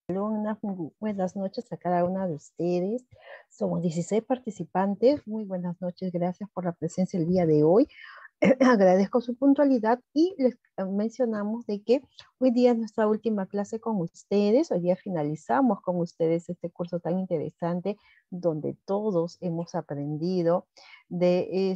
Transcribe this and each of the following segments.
Buenas noches a cada una de ustedes. Somos 16 participantes. Muy buenas noches. Gracias por la presencia el día de hoy. Agradezco su puntualidad y les mencionamos de que hoy día es nuestra última clase con ustedes. Hoy día finalizamos con ustedes este curso tan interesante donde todos hemos aprendido de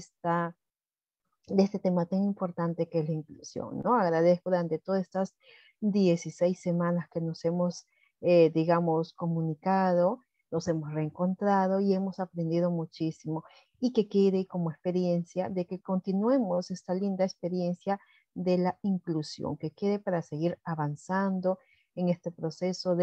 este tema tan importante que es la inclusión, ¿no? Agradezco durante todas estas 16 semanas que nos hemos, digamos, comunicado, nos hemos reencontrado y hemos aprendido muchísimo y que quede como experiencia de que continuemos esta linda experiencia de la inclusión, que quede para seguir avanzando en este proceso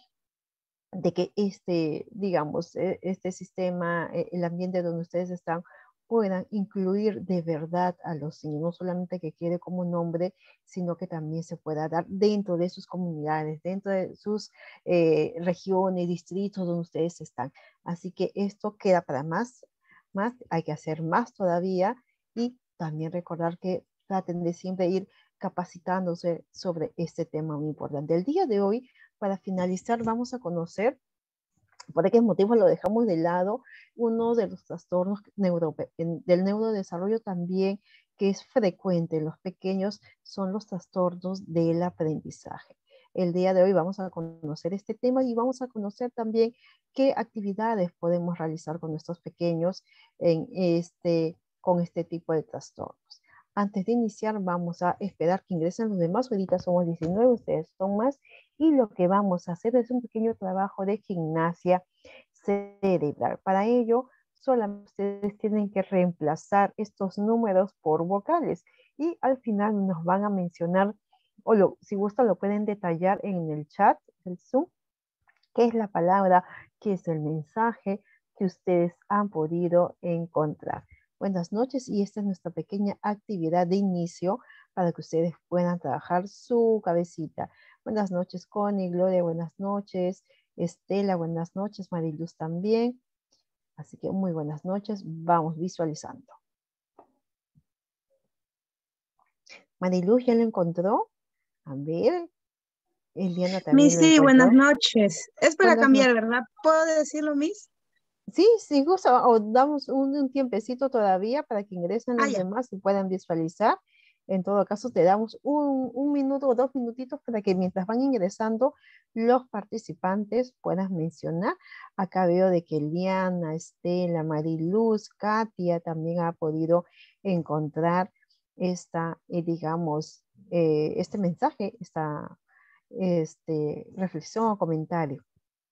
de que digamos, este sistema, el ambiente donde ustedes están, puedan incluir de verdad a los niños, no solamente que quede como un nombre, sino que también se pueda dar dentro de sus comunidades, dentro de sus regiones, distritos donde ustedes están. Así que esto queda para más, hay que hacer más todavía y también recordar que traten de siempre ir capacitándose sobre este tema muy importante. El día de hoy, para finalizar, vamos a conocer, por qué motivo lo dejamos de lado, uno de los trastornos del neurodesarrollo también, que es frecuente en los pequeños, son los trastornos del aprendizaje. El día de hoy vamos a conocer este tema y vamos a conocer también qué actividades podemos realizar con nuestros pequeños con este tipo de trastornos. Antes de iniciar, vamos a esperar que ingresen los demás. Ahorita somos 19, ustedes son más. Y lo que vamos a hacer es un pequeño trabajo de gimnasia cerebral. Para ello, solamente ustedes tienen que reemplazar estos números por vocales. Y al final nos van a mencionar, si gustan lo pueden detallar en el chat del Zoom, qué es la palabra, qué es el mensaje que ustedes han podido encontrar. Buenas noches y esta es nuestra pequeña actividad de inicio para que ustedes puedan trabajar su cabecita. Buenas noches, Connie, Gloria, buenas noches, Estela, buenas noches, Mariluz también. Así que muy buenas noches, vamos visualizando. Mariluz, ¿ya lo encontró? A ver, Eliana también lo Sí, buenas encontró. noches. Es para Buenas cambiar, noches. ¿verdad? ¿Puedo decirlo, Miss? Sí, sí, gusta, o damos un tiempecito todavía para que ingresen Ah, los ya. demás y puedan visualizar. En todo caso, te damos un minuto o 2 minutitos para que mientras van ingresando los participantes puedan mencionar. Acá veo de que Eliana, Estela, Mariluz, Katia también ha podido encontrar digamos, este mensaje, esta reflexión o comentario.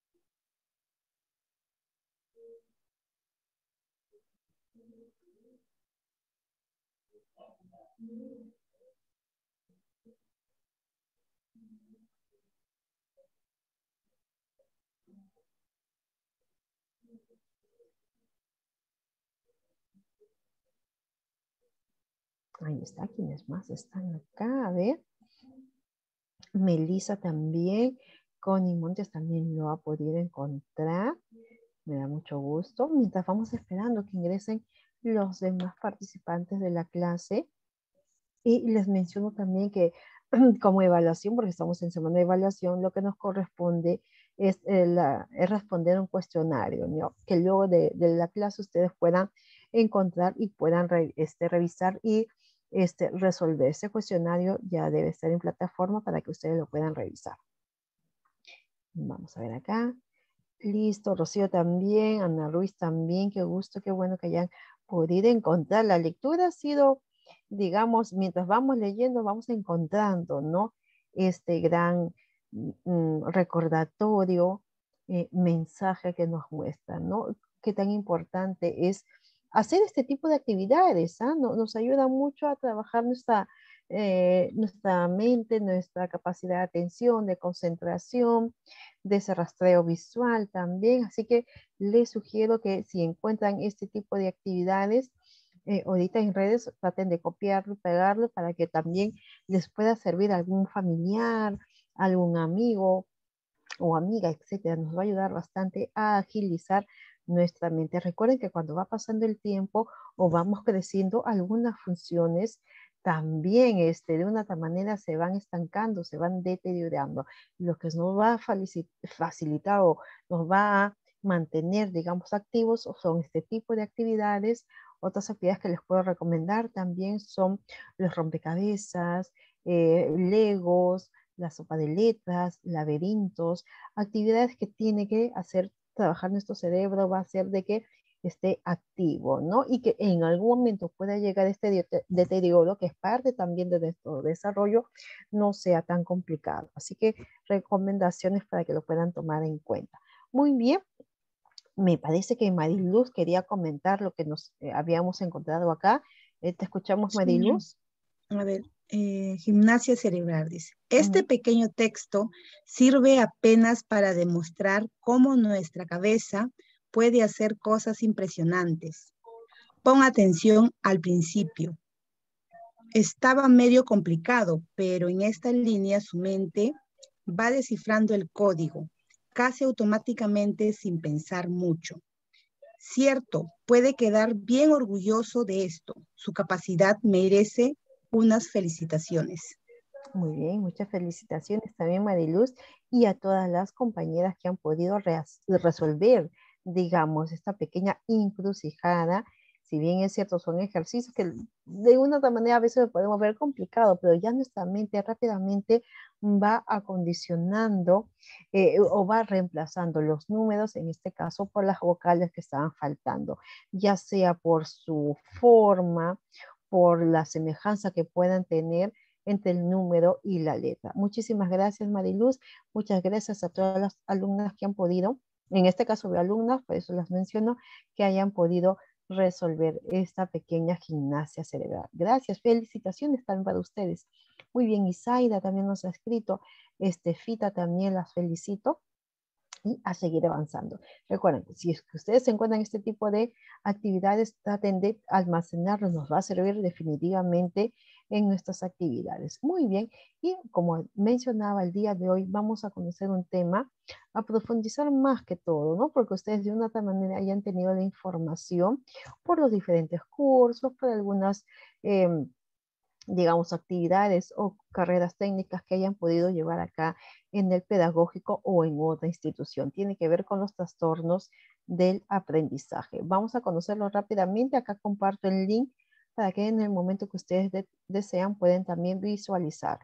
Ahí está, ¿quiénes más están acá? A ver, Melissa también, Connie Montes también lo ha podido encontrar. Me da mucho gusto. Mientras vamos esperando que ingresen los demás participantes de la clase. Y les menciono también que como evaluación, porque estamos en semana de evaluación, lo que nos corresponde es responder un cuestionario, ¿no? Que luego de la clase ustedes puedan encontrar y puedan revisar y resolver. Ese cuestionario ya debe estar en plataforma para que ustedes lo puedan revisar. Vamos a ver acá. Listo, Rocío también, Ana Ruiz también, qué gusto, qué bueno que hayan podido encontrar. La lectura ha sido, digamos, mientras vamos leyendo, vamos encontrando, ¿no? Este gran recordatorio, mensaje que nos muestra, ¿no? Qué tan importante es hacer este tipo de actividades, ¿ah? Nos ayuda mucho a trabajar nuestra mente, nuestra capacidad de atención, de concentración, de ese rastreo visual también. Así que les sugiero que si encuentran este tipo de actividades, ahorita en redes traten de copiarlo, pegarlo para que también les pueda servir a algún familiar, algún amigo o amiga, etcétera. Nos va a ayudar bastante a agilizar nuestra mente. Recuerden que cuando va pasando el tiempo o vamos creciendo, algunas funciones también de una tal manera se van estancando, se van deteriorando. Lo que nos va a facilitar o nos va a mantener, digamos, activos son este tipo de actividades. Otras actividades que les puedo recomendar también son los rompecabezas, legos, la sopa de letras, laberintos, actividades que tiene que hacer trabajar nuestro cerebro, va a hacer de que esté activo, ¿no? Y que en algún momento pueda llegar este deterioro, que es parte también de nuestro desarrollo, no sea tan complicado. Así que recomendaciones para que lo puedan tomar en cuenta. Muy bien, me parece que Mariluz quería comentar lo que nos habíamos encontrado acá. Te escuchamos, Sí. Mariluz. A ver, gimnasia cerebral dice. Este Mm, pequeño texto sirve apenas para demostrar cómo nuestra cabeza puede hacer cosas impresionantes. Pon atención al principio. Estaba medio complicado, pero en esta línea su mente va descifrando el código, casi automáticamente sin pensar mucho. Cierto, puede quedar bien orgulloso de esto. Su capacidad merece unas felicitaciones. Muy bien, muchas felicitaciones también, Mariluz, y a todas las compañeras que han podido resolver, digamos, esta pequeña encrucijada. Si bien es cierto, son ejercicios que de una u otra manera a veces lo podemos ver complicado, pero ya nuestra mente rápidamente va acondicionando o va reemplazando los números, en este caso por las vocales que estaban faltando, ya sea por su forma, por la semejanza que puedan tener entre el número y la letra. Muchísimas gracias, Mariluz. Muchas gracias a todas las alumnas que han podido, en este caso de alumnas, por eso las menciono, que hayan podido resolver esta pequeña gimnasia cerebral. Gracias, felicitaciones también para ustedes. Muy bien, Isaida también nos ha escrito, Fita también las felicito y a seguir avanzando. Recuerden, si es que ustedes se encuentran en este tipo de actividades, traten de almacenarlos, nos va a servir definitivamente en nuestras actividades. Muy bien, y como mencionaba el día de hoy, vamos a conocer un tema, a profundizar más que todo, ¿no? Porque ustedes de una otra manera hayan tenido la información por los diferentes cursos, por algunas digamos, actividades o carreras técnicas que hayan podido llevar acá en el pedagógico o en otra institución. Tiene que ver con los trastornos del aprendizaje. Vamos a conocerlo rápidamente. Acá comparto el link para que en el momento que ustedes desean pueden también visualizar.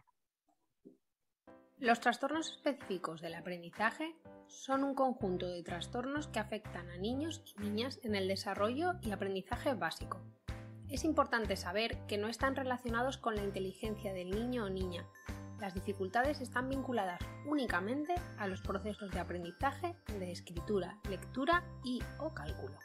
Los trastornos específicos del aprendizaje son un conjunto de trastornos que afectan a niños y niñas en el desarrollo y aprendizaje básico. Es importante saber que no están relacionados con la inteligencia del niño o niña. Las dificultades están vinculadas únicamente a los procesos de aprendizaje, de escritura, lectura y o cálculo.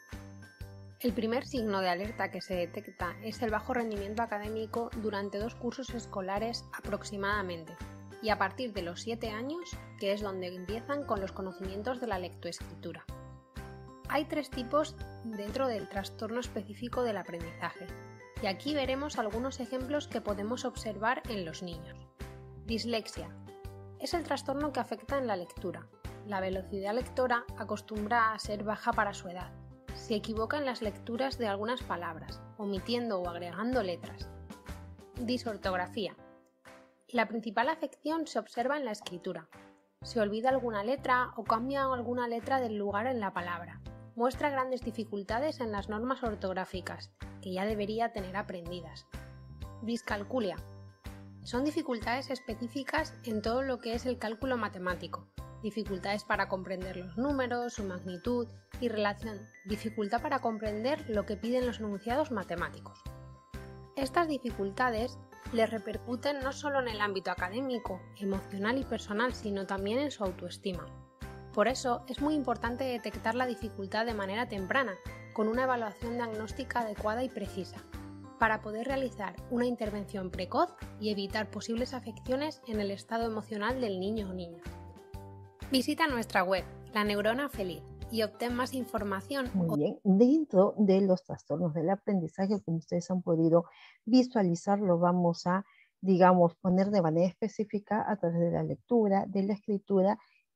El primer signo de alerta que se detecta es el bajo rendimiento académico durante 2 cursos escolares aproximadamente, y a partir de los 7 años, que es donde empiezan con los conocimientos de la lectoescritura. Hay 3 tipos dentro del trastorno específico del aprendizaje, y aquí veremos algunos ejemplos que podemos observar en los niños. Dislexia. Es el trastorno que afecta en la lectura. La velocidad lectora acostumbra a ser baja para su edad. Se equivoca en las lecturas de algunas palabras, omitiendo o agregando letras. Disortografía. La principal afección se observa en la escritura. Se olvida alguna letra o cambia alguna letra del lugar en la palabra. Muestra grandes dificultades en las normas ortográficas, que ya debería tener aprendidas. Discalculia. Son dificultades específicas en todo lo que es el cálculo matemático. Dificultades para comprender los números, su magnitud y relación. Dificultad para comprender lo que piden los enunciados matemáticos. Estas dificultades les repercuten no solo en el ámbito académico, emocional y personal, sino también en su autoestima. Por eso es muy importante detectar la dificultad de manera temprana, con una evaluación diagnóstica adecuada y precisa, para poder realizar una intervención precoz y evitar posibles afecciones en el estado emocional del niño o niña. Visita nuestra web, La Neurona Feliz, y obtén más información. Muy bien, dentro de los trastornos del aprendizaje, como ustedes han podido visualizar, lo vamos a, digamos, poner de manera específica a través de la lectura, de la escritura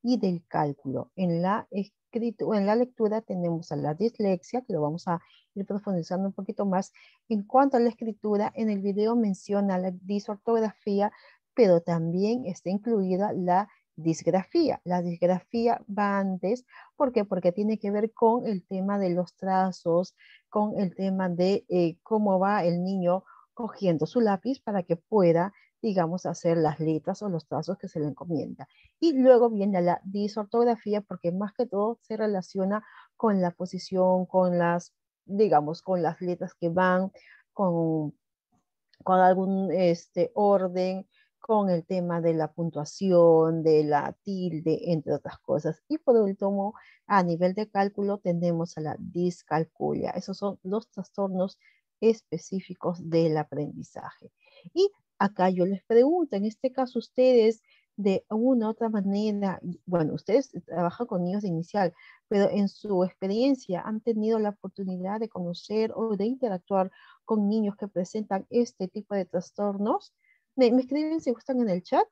y del cálculo. En la lectura tenemos a la dislexia, que lo vamos a ir profundizando un poquito más. En cuanto a la escritura, en el video menciona la disortografía, pero también está incluida la disgrafía. La disgrafía va antes. ¿Por qué? Porque tiene que ver con el tema de los trazos, con el tema de cómo va el niño cogiendo su lápiz para que pueda, digamos, hacer las letras o los trazos que se le encomienda. Y luego viene la disortografía, porque más que todo se relaciona con la posición, con las, digamos, con las letras que van, con, con algún orden, con el tema de la puntuación, de la tilde, entre otras cosas. Y por último, a nivel de cálculo, tenemos a la discalculia. Esos son los trastornos específicos del aprendizaje. Y acá yo les pregunto, en este caso ustedes, de una u otra manera, bueno, ustedes trabajan con niños de inicial, pero en su experiencia han tenido la oportunidad de conocer o de interactuar con niños que presentan este tipo de trastornos. ¿Me escriben si gustan en el chat?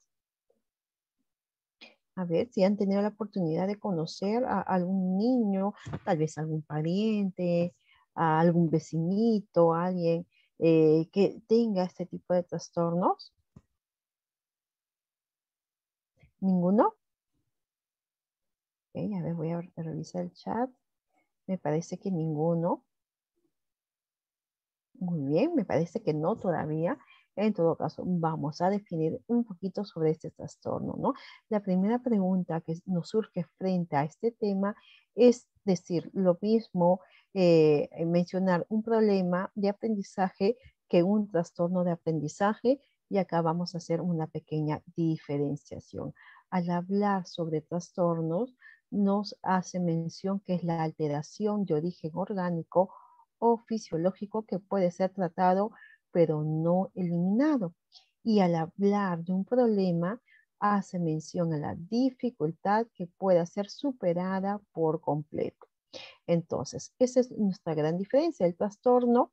A ver si han tenido la oportunidad de conocer a algún niño, tal vez algún pariente, a algún vecinito, alguien que tenga este tipo de trastornos. ¿Ninguno? Ok, a ver, voy a revisar el chat. Me parece que ninguno. Muy bien, me parece que no todavía. En todo caso, vamos a definir un poquito sobre este trastorno, ¿no? La primera pregunta que nos surge frente a este tema es decir lo mismo, mencionar un problema de aprendizaje que un trastorno de aprendizaje, y acá vamos a hacer una pequeña diferenciación. Al hablar sobre trastornos, nos hace mención que es la alteración de origen orgánico o fisiológico que puede ser tratado pero no eliminado. Y al hablar de un problema, hace mención a la dificultad que pueda ser superada por completo. Entonces, esa es nuestra gran diferencia. El trastorno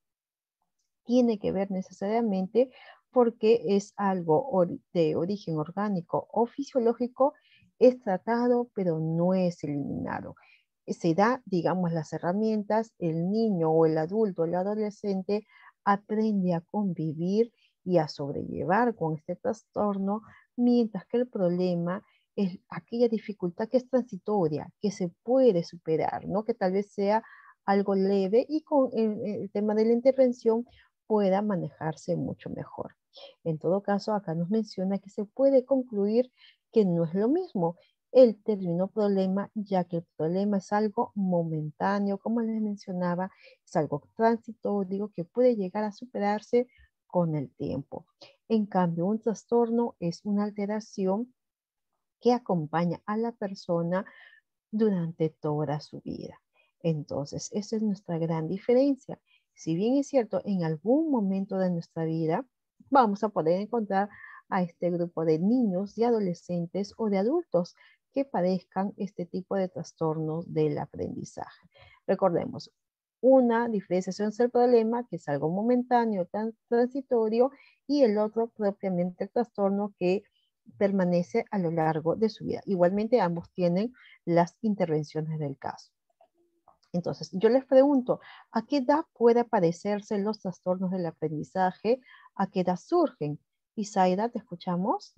tiene que ver necesariamente porque es algo de origen orgánico o fisiológico, es tratado pero no es eliminado. Se da, digamos, las herramientas, el niño o el adulto, el adolescente aprende a convivir y a sobrellevar con este trastorno, mientras que el problema es aquella dificultad que es transitoria, que se puede superar, ¿no? Que tal vez sea algo leve y con el tema de la intervención pueda manejarse mucho mejor. En todo caso, acá nos menciona que se puede concluir que no es lo mismo el término problema, ya que el problema es algo momentáneo, como les mencionaba, es algo transitorio que puede llegar a superarse con el tiempo. En cambio, un trastorno es una alteración que acompaña a la persona durante toda su vida. Entonces, esa es nuestra gran diferencia. Si bien es cierto, en algún momento de nuestra vida vamos a poder encontrar a este grupo de niños, de adolescentes o de adultos que padezcan este tipo de trastornos del aprendizaje. Recordemos, una diferenciación es el problema, que es algo momentáneo, transitorio, y el otro propiamente el trastorno que permanece a lo largo de su vida. Igualmente ambos tienen las intervenciones del caso. Entonces, yo les pregunto, ¿a qué edad puede aparecerse los trastornos del aprendizaje? ¿A qué edad surgen? Isaida, ¿te escuchamos?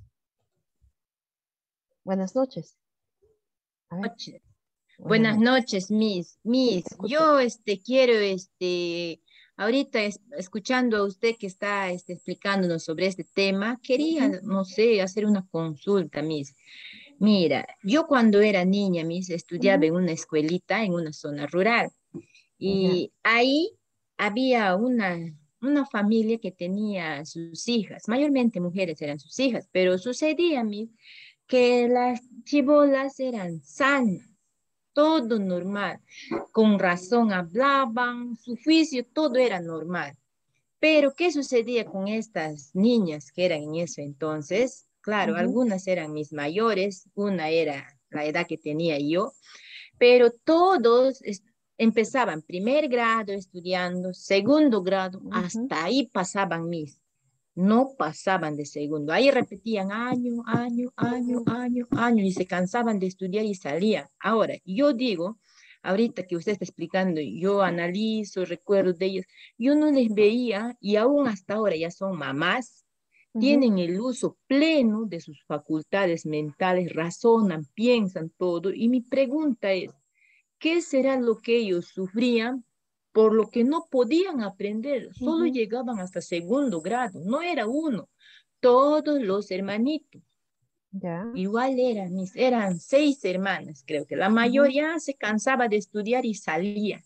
Buenas noches. A ver. Buenas noches, Miss. Sí, Yo quiero, ahorita escuchando a usted que está explicándonos sobre este tema, quería, no sé, hacer una consulta, Miss. Mira, yo cuando era niña, Miss, estudiaba en una escuelita en una zona rural y ahí había una familia que tenía sus hijas, mayormente mujeres eran sus hijas, pero sucedía, Miss, que las chibolas eran sanas, todo normal, con razón hablaban, su juicio, todo era normal. Pero, ¿qué sucedía con estas niñas que eran en ese entonces? Claro, algunas eran mis mayores, una era la edad que tenía yo, pero todos empezaban primer grado estudiando, segundo grado, hasta ahí pasaban mis. no pasaban de segundo. Ahí repetían año, y se cansaban de estudiar y salían. Ahora, yo digo, ahorita que usted está explicando, yo analizo, recuerdo de ellos, yo no les veía y aún hasta ahora ya son mamás, Ujú, tienen el uso pleno de sus facultades mentales, razonan, piensan todo. Y mi pregunta es, ¿qué será lo que ellos sufrían por lo que no podían aprender? Solo ujú. llegaban hasta segundo grado, no era uno. Todos los hermanitos, Ya. igual eran 6 hermanas, creo que la Ujú. mayoría se cansaba de estudiar y salía.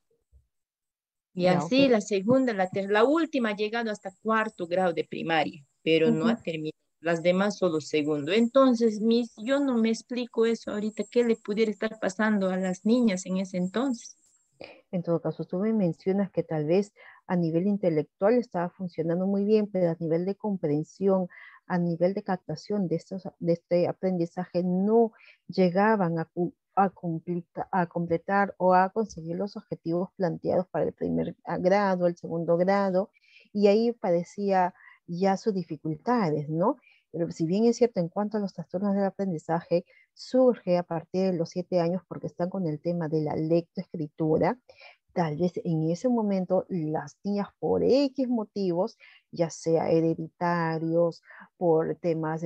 Y Ya, ok. así la segunda, la última ha llegado hasta cuarto grado de primaria, pero no Ujú. ha terminado. Las demás solo segundo. Entonces, yo no me explico eso ahorita, qué le pudiera estar pasando a las niñas en ese entonces. En todo caso, tú me mencionas que tal vez a nivel intelectual estaba funcionando muy bien, pero a nivel de comprensión, a nivel de captación de este aprendizaje, no llegaban a completar o a conseguir los objetivos planteados para el primer grado, el segundo grado, y ahí parecía ya sus dificultades, ¿no? Pero si bien es cierto, en cuanto a los trastornos del aprendizaje, surge a partir de los 7 años porque están con el tema de la lectoescritura. Tal vez en ese momento las niñas por X motivos, ya sea hereditarios, por temas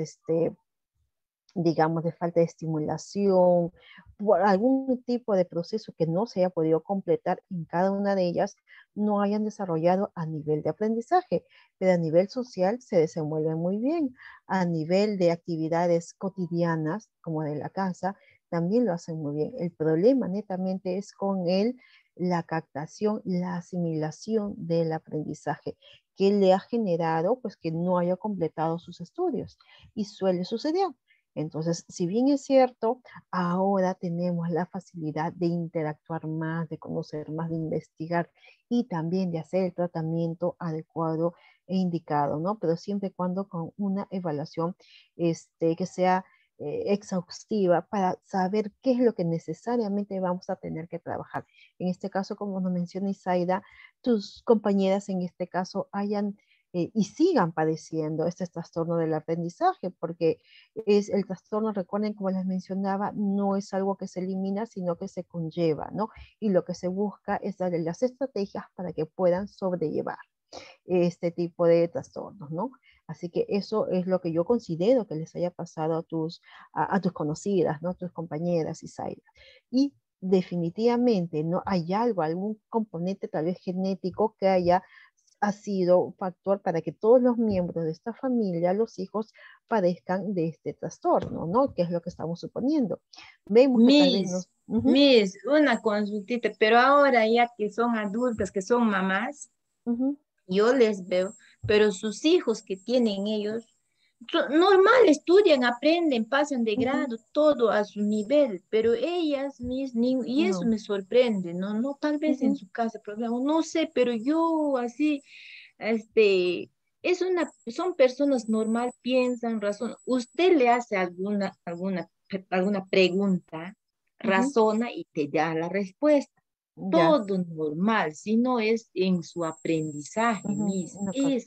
digamos, de falta de estimulación, por algún tipo de proceso que no se haya podido completar en cada una de ellas, no hayan desarrollado a nivel de aprendizaje, pero a nivel social se desenvuelven muy bien. A nivel de actividades cotidianas, como de la casa, también lo hacen muy bien. El problema netamente es con la captación, la asimilación del aprendizaje que le ha generado pues que no haya completado sus estudios y suele suceder. Entonces, si bien es cierto, ahora tenemos la facilidad de interactuar más, de conocer más, de investigar y también de hacer el tratamiento adecuado e indicado, ¿no? Pero siempre y cuando con una evaluación que sea exhaustiva para saber qué es lo que necesariamente vamos a tener que trabajar. En este caso, como nos menciona Isaida, tus compañeras en este caso hayan y sigan padeciendo este trastorno del aprendizaje, porque es el trastorno, recuerden, como les mencionaba, no es algo que se elimina, sino que se conlleva, ¿no? Y lo que se busca es darle las estrategias para que puedan sobrellevar este tipo de trastornos, ¿no? Así que eso es lo que yo considero que les haya pasado a tus conocidas, ¿no? Tus compañeras, Isaida. Y definitivamente no hay algo, algún componente tal vez genético que ha sido un factor para que todos los miembros de esta familia, los hijos, padezcan de este trastorno, ¿no? Que es lo que estamos suponiendo. Vemos que tal vez Miss, nos... Ujú, Miss, una consultita, pero ahora ya que son adultas, que son mamás, ujú, yo les veo, pero sus hijos que tienen ellos, normal, estudian, aprenden, pasan de ujú. grado, todo a su nivel, pero ellas, y eso No. me sorprende, ¿no? No, tal vez en Ujú, su casa, problema, no sé, pero yo así, este, son personas normal, piensan, razón. Usted le hace alguna pregunta, ujú. razona y te da la respuesta. Ya. Todo normal, si no es en su aprendizaje, Ujú, Miss. una cosa.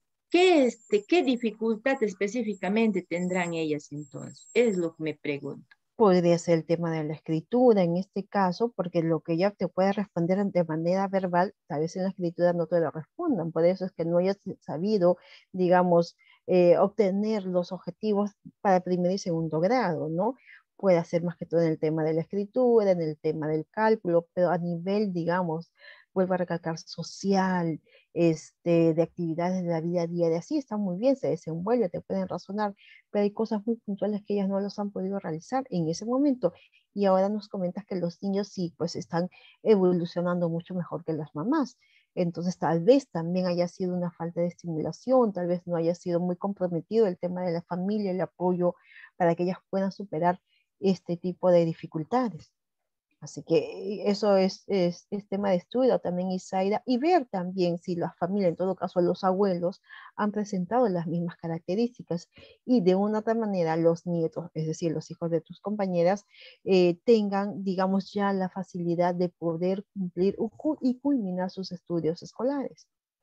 ¿Qué dificultad específicamente tendrán ellas entonces? Es lo que me pregunto. Podría ser el tema de la escritura en este caso, porque lo que ella te puede responder de manera verbal, tal vez en la escritura no te lo respondan. Por eso es que no hayas sabido, digamos, obtener los objetivos para primer y segundo grado, ¿no? Puede ser más que todo en el tema de la escritura, en el tema del cálculo, pero a nivel, digamos, vuelvo a recalcar, social, de actividades de la vida diaria, así está muy bien, se desenvuelve, te pueden razonar, pero hay cosas muy puntuales que ellas no los han podido realizar en ese momento. Y ahora nos comentas que los niños sí, pues están evolucionando mucho mejor que las mamás. Entonces, tal vez también haya sido una falta de estimulación, tal vez no haya sido muy comprometido el tema de la familia, el apoyo para que ellas puedan superar este tipo de dificultades. Así que eso es tema de estudio también, Isaida, y ver también si la familia, en todo caso los abuelos, han presentado las mismas características y de una otra manera los nietos, es decir, los hijos de tus compañeras, tengan, digamos, ya la facilidad de poder cumplir y culminar sus estudios escolares.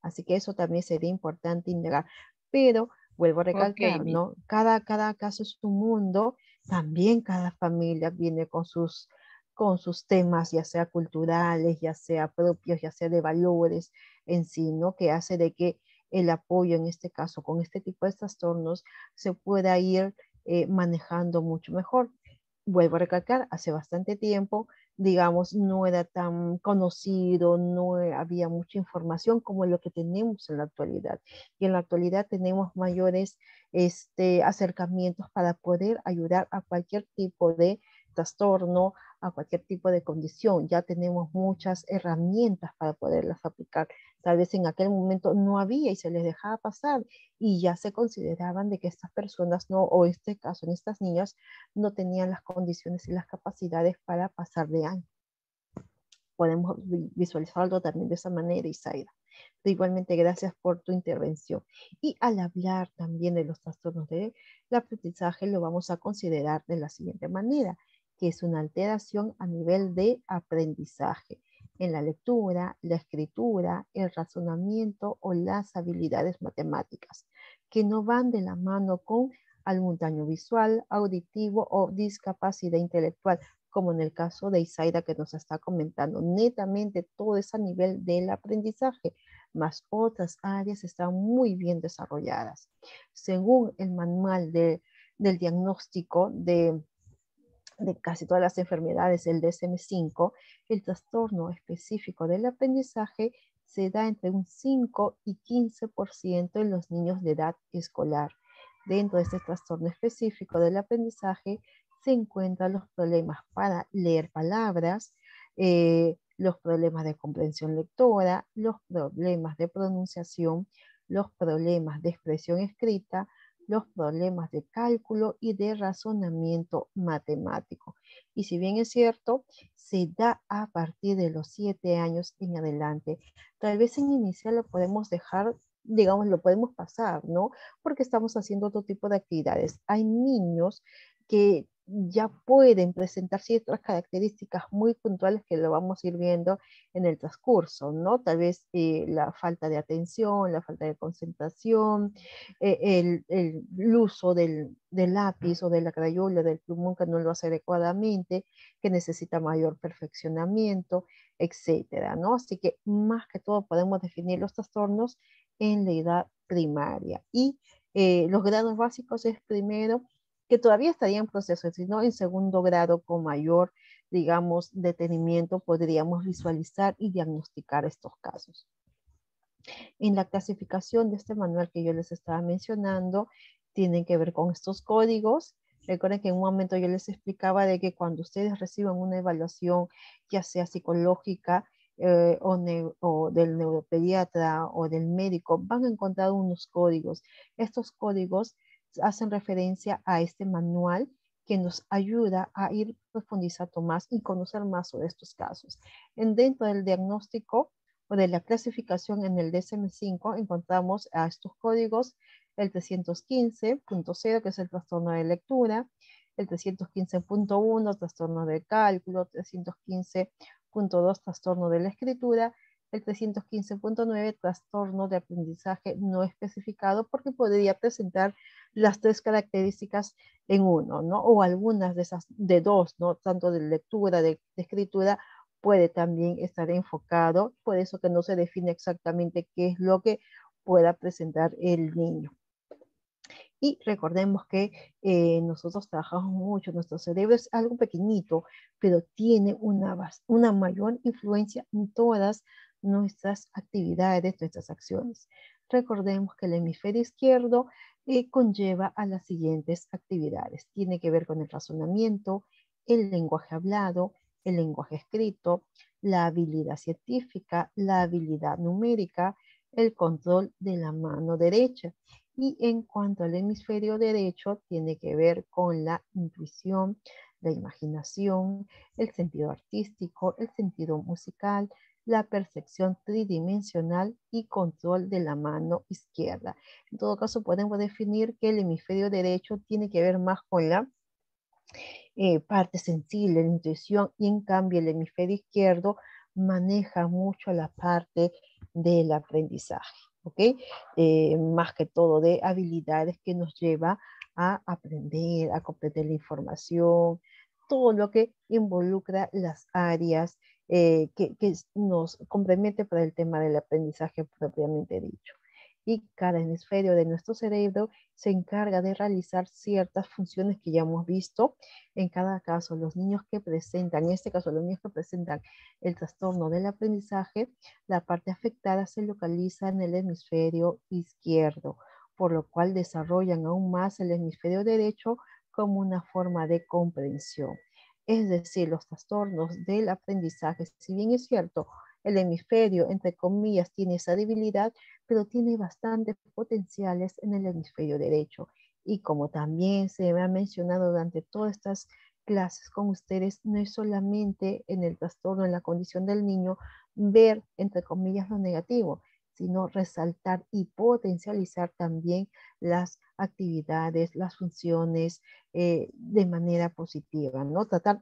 Así que eso también sería importante indagar. Pero vuelvo a Ok, recalcar, mi. ¿no? Cada caso es un mundo, también cada familia viene con sus temas, ya sea culturales, ya sea propios, ya sea de valores en sí, ¿no? Que hace de que el apoyo en este caso con este tipo de trastornos se pueda ir manejando mucho mejor. Vuelvo a recalcar, hace bastante tiempo, digamos, no era tan conocido, no había mucha información como lo que tenemos en la actualidad. Y en la actualidad tenemos mayores acercamientos para poder ayudar a cualquier tipo de trastorno, a cualquier tipo de condición. Ya tenemos muchas herramientas para poderlas aplicar. Tal vez en aquel momento no había y se les dejaba pasar y ya se consideraban de que estas personas no, o este caso en estas niñas, no tenían las condiciones y las capacidades para pasar de año. Podemos visualizarlo también de esa manera, Isaida. Igualmente, gracias por tu intervención. Y al hablar también de los trastornos del aprendizaje, lo vamos a considerar de la siguiente manera, que es una alteración a nivel de aprendizaje en la lectura, la escritura, el razonamiento o las habilidades matemáticas, que no van de la mano con algún daño visual, auditivo o discapacidad intelectual, como en el caso de Isaida que nos está comentando. Netamente todo es a nivel del aprendizaje, más otras áreas están muy bien desarrolladas. Según el manual del diagnóstico de casi todas las enfermedades, el DSM-5, el trastorno específico del aprendizaje se da entre un 5 y 15% en los niños de edad escolar. Dentro de este trastorno específico del aprendizaje se encuentran los problemas para leer palabras, los problemas de comprensión lectora, los problemas de pronunciación, los problemas de expresión escrita, los problemas de cálculo y de razonamiento matemático. Y si bien es cierto, se da a partir de los 7 años en adelante. Tal vez en inicial lo podemos dejar, digamos, lo podemos pasar, ¿no? Porque estamos haciendo otro tipo de actividades. Hay niños que ya pueden presentar ciertas características muy puntuales que lo vamos a ir viendo en el transcurso, ¿no? Tal vez la falta de atención, la falta de concentración, el uso del lápiz o de la crayola, del plumón que no lo hace adecuadamente, que necesita mayor perfeccionamiento, etcétera, ¿no? Así que más que todo podemos definir los trastornos en la edad primaria. Y los grados básicos es primero, que todavía estaría en proceso, sino en segundo grado con mayor, digamos, detenimiento podríamos visualizar y diagnosticar estos casos. En la clasificación de este manual que yo les estaba mencionando, tienen que ver con estos códigos. Recuerden que en un momento yo les explicaba de que cuando ustedes reciban una evaluación, ya sea psicológica o del neuropediatra o del médico, van a encontrar unos códigos. Estos códigos hacen referencia a este manual que nos ayuda a ir profundizando más y conocer más sobre estos casos. Dentro del diagnóstico o de la clasificación en el DSM-5 encontramos a estos códigos el 315.0, que es el trastorno de lectura, el 315.1, trastorno de cálculo, 315.2, trastorno de la escritura, el 315.9, trastorno de aprendizaje no especificado, porque podría presentar las tres características en uno, ¿no? O algunas de esas, de dos, ¿no? Tanto de lectura, de escritura, puede también estar enfocado, por eso que no se define exactamente qué es lo que pueda presentar el niño. Y recordemos que nosotros trabajamos mucho, nuestro cerebro es algo pequeñito, pero tiene una mayor influencia en todas nuestras actividades, nuestras acciones. Recordemos que el hemisferio izquierdo conlleva a las siguientes actividades. Tiene que ver con el razonamiento, el lenguaje hablado, el lenguaje escrito, la habilidad científica, la habilidad numérica, el control de la mano derecha. Y en cuanto al hemisferio derecho, tiene que ver con la intuición, la imaginación, el sentido artístico, el sentido musical, la percepción tridimensional y control de la mano izquierda. En todo caso, podemos definir que el hemisferio derecho tiene que ver más con la parte sensible, la intuición, y en cambio el hemisferio izquierdo maneja mucho la parte del aprendizaje, ¿ok? Más que todo de habilidades que nos lleva a aprender, a comprender la información, todo lo que involucra las áreas que nos compromete para el tema del aprendizaje propiamente dicho. Y cada hemisferio de nuestro cerebro se encarga de realizar ciertas funciones que ya hemos visto. En cada caso, los niños que presentan, en este caso los niños que presentan el trastorno del aprendizaje, la parte afectada se localiza en el hemisferio izquierdo, por lo cual desarrollan aún más el hemisferio derecho como una forma de comprensión. Es decir, los trastornos del aprendizaje, si bien es cierto, el hemisferio, entre comillas, tiene esa debilidad, pero tiene bastantes potenciales en el hemisferio derecho. Y como también se ha mencionado durante todas estas clases con ustedes, no es solamente en el trastorno, en la condición del niño, ver, entre comillas, lo negativo, sino resaltar y potencializar también las actividades, las funciones de manera positiva, ¿no? Tratar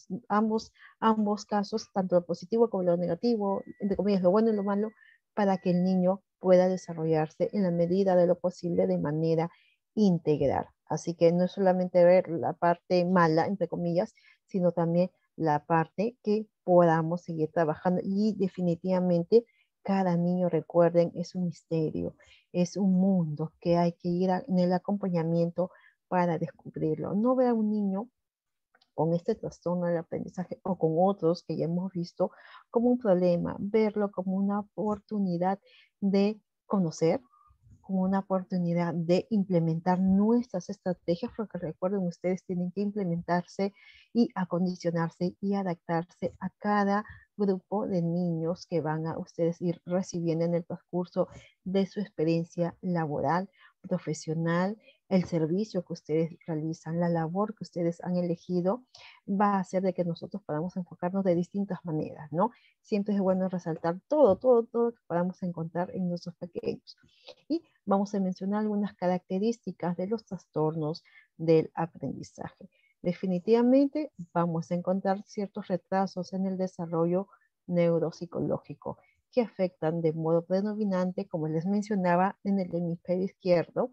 ambos casos, tanto lo positivo como lo negativo, entre comillas, lo bueno y lo malo, para que el niño pueda desarrollarse en la medida de lo posible de manera integral. Así que no es solamente ver la parte mala, entre comillas, sino también la parte que podamos seguir trabajando y definitivamente cada niño, recuerden, es un misterio, es un mundo que hay que ir en el acompañamiento para descubrirlo. No ver a un niño con este trastorno del aprendizaje o con otros que ya hemos visto como un problema, verlo como una oportunidad de conocer, como una oportunidad de implementar nuestras estrategias, porque recuerden, ustedes tienen que implementarse y acondicionarse y adaptarse a cada grupo de niños que van a ustedes ir recibiendo en el transcurso de su experiencia laboral, profesional, el servicio que ustedes realizan, la labor que ustedes han elegido, va a hacer de que nosotros podamos enfocarnos de distintas maneras, ¿no? Siempre es bueno resaltar todo que podamos encontrar en nuestros pequeños. Y vamos a mencionar algunas características de los trastornos del aprendizaje. Definitivamente vamos a encontrar ciertos retrasos en el desarrollo neuropsicológico que afectan de modo predominante, como les mencionaba, en el hemisferio izquierdo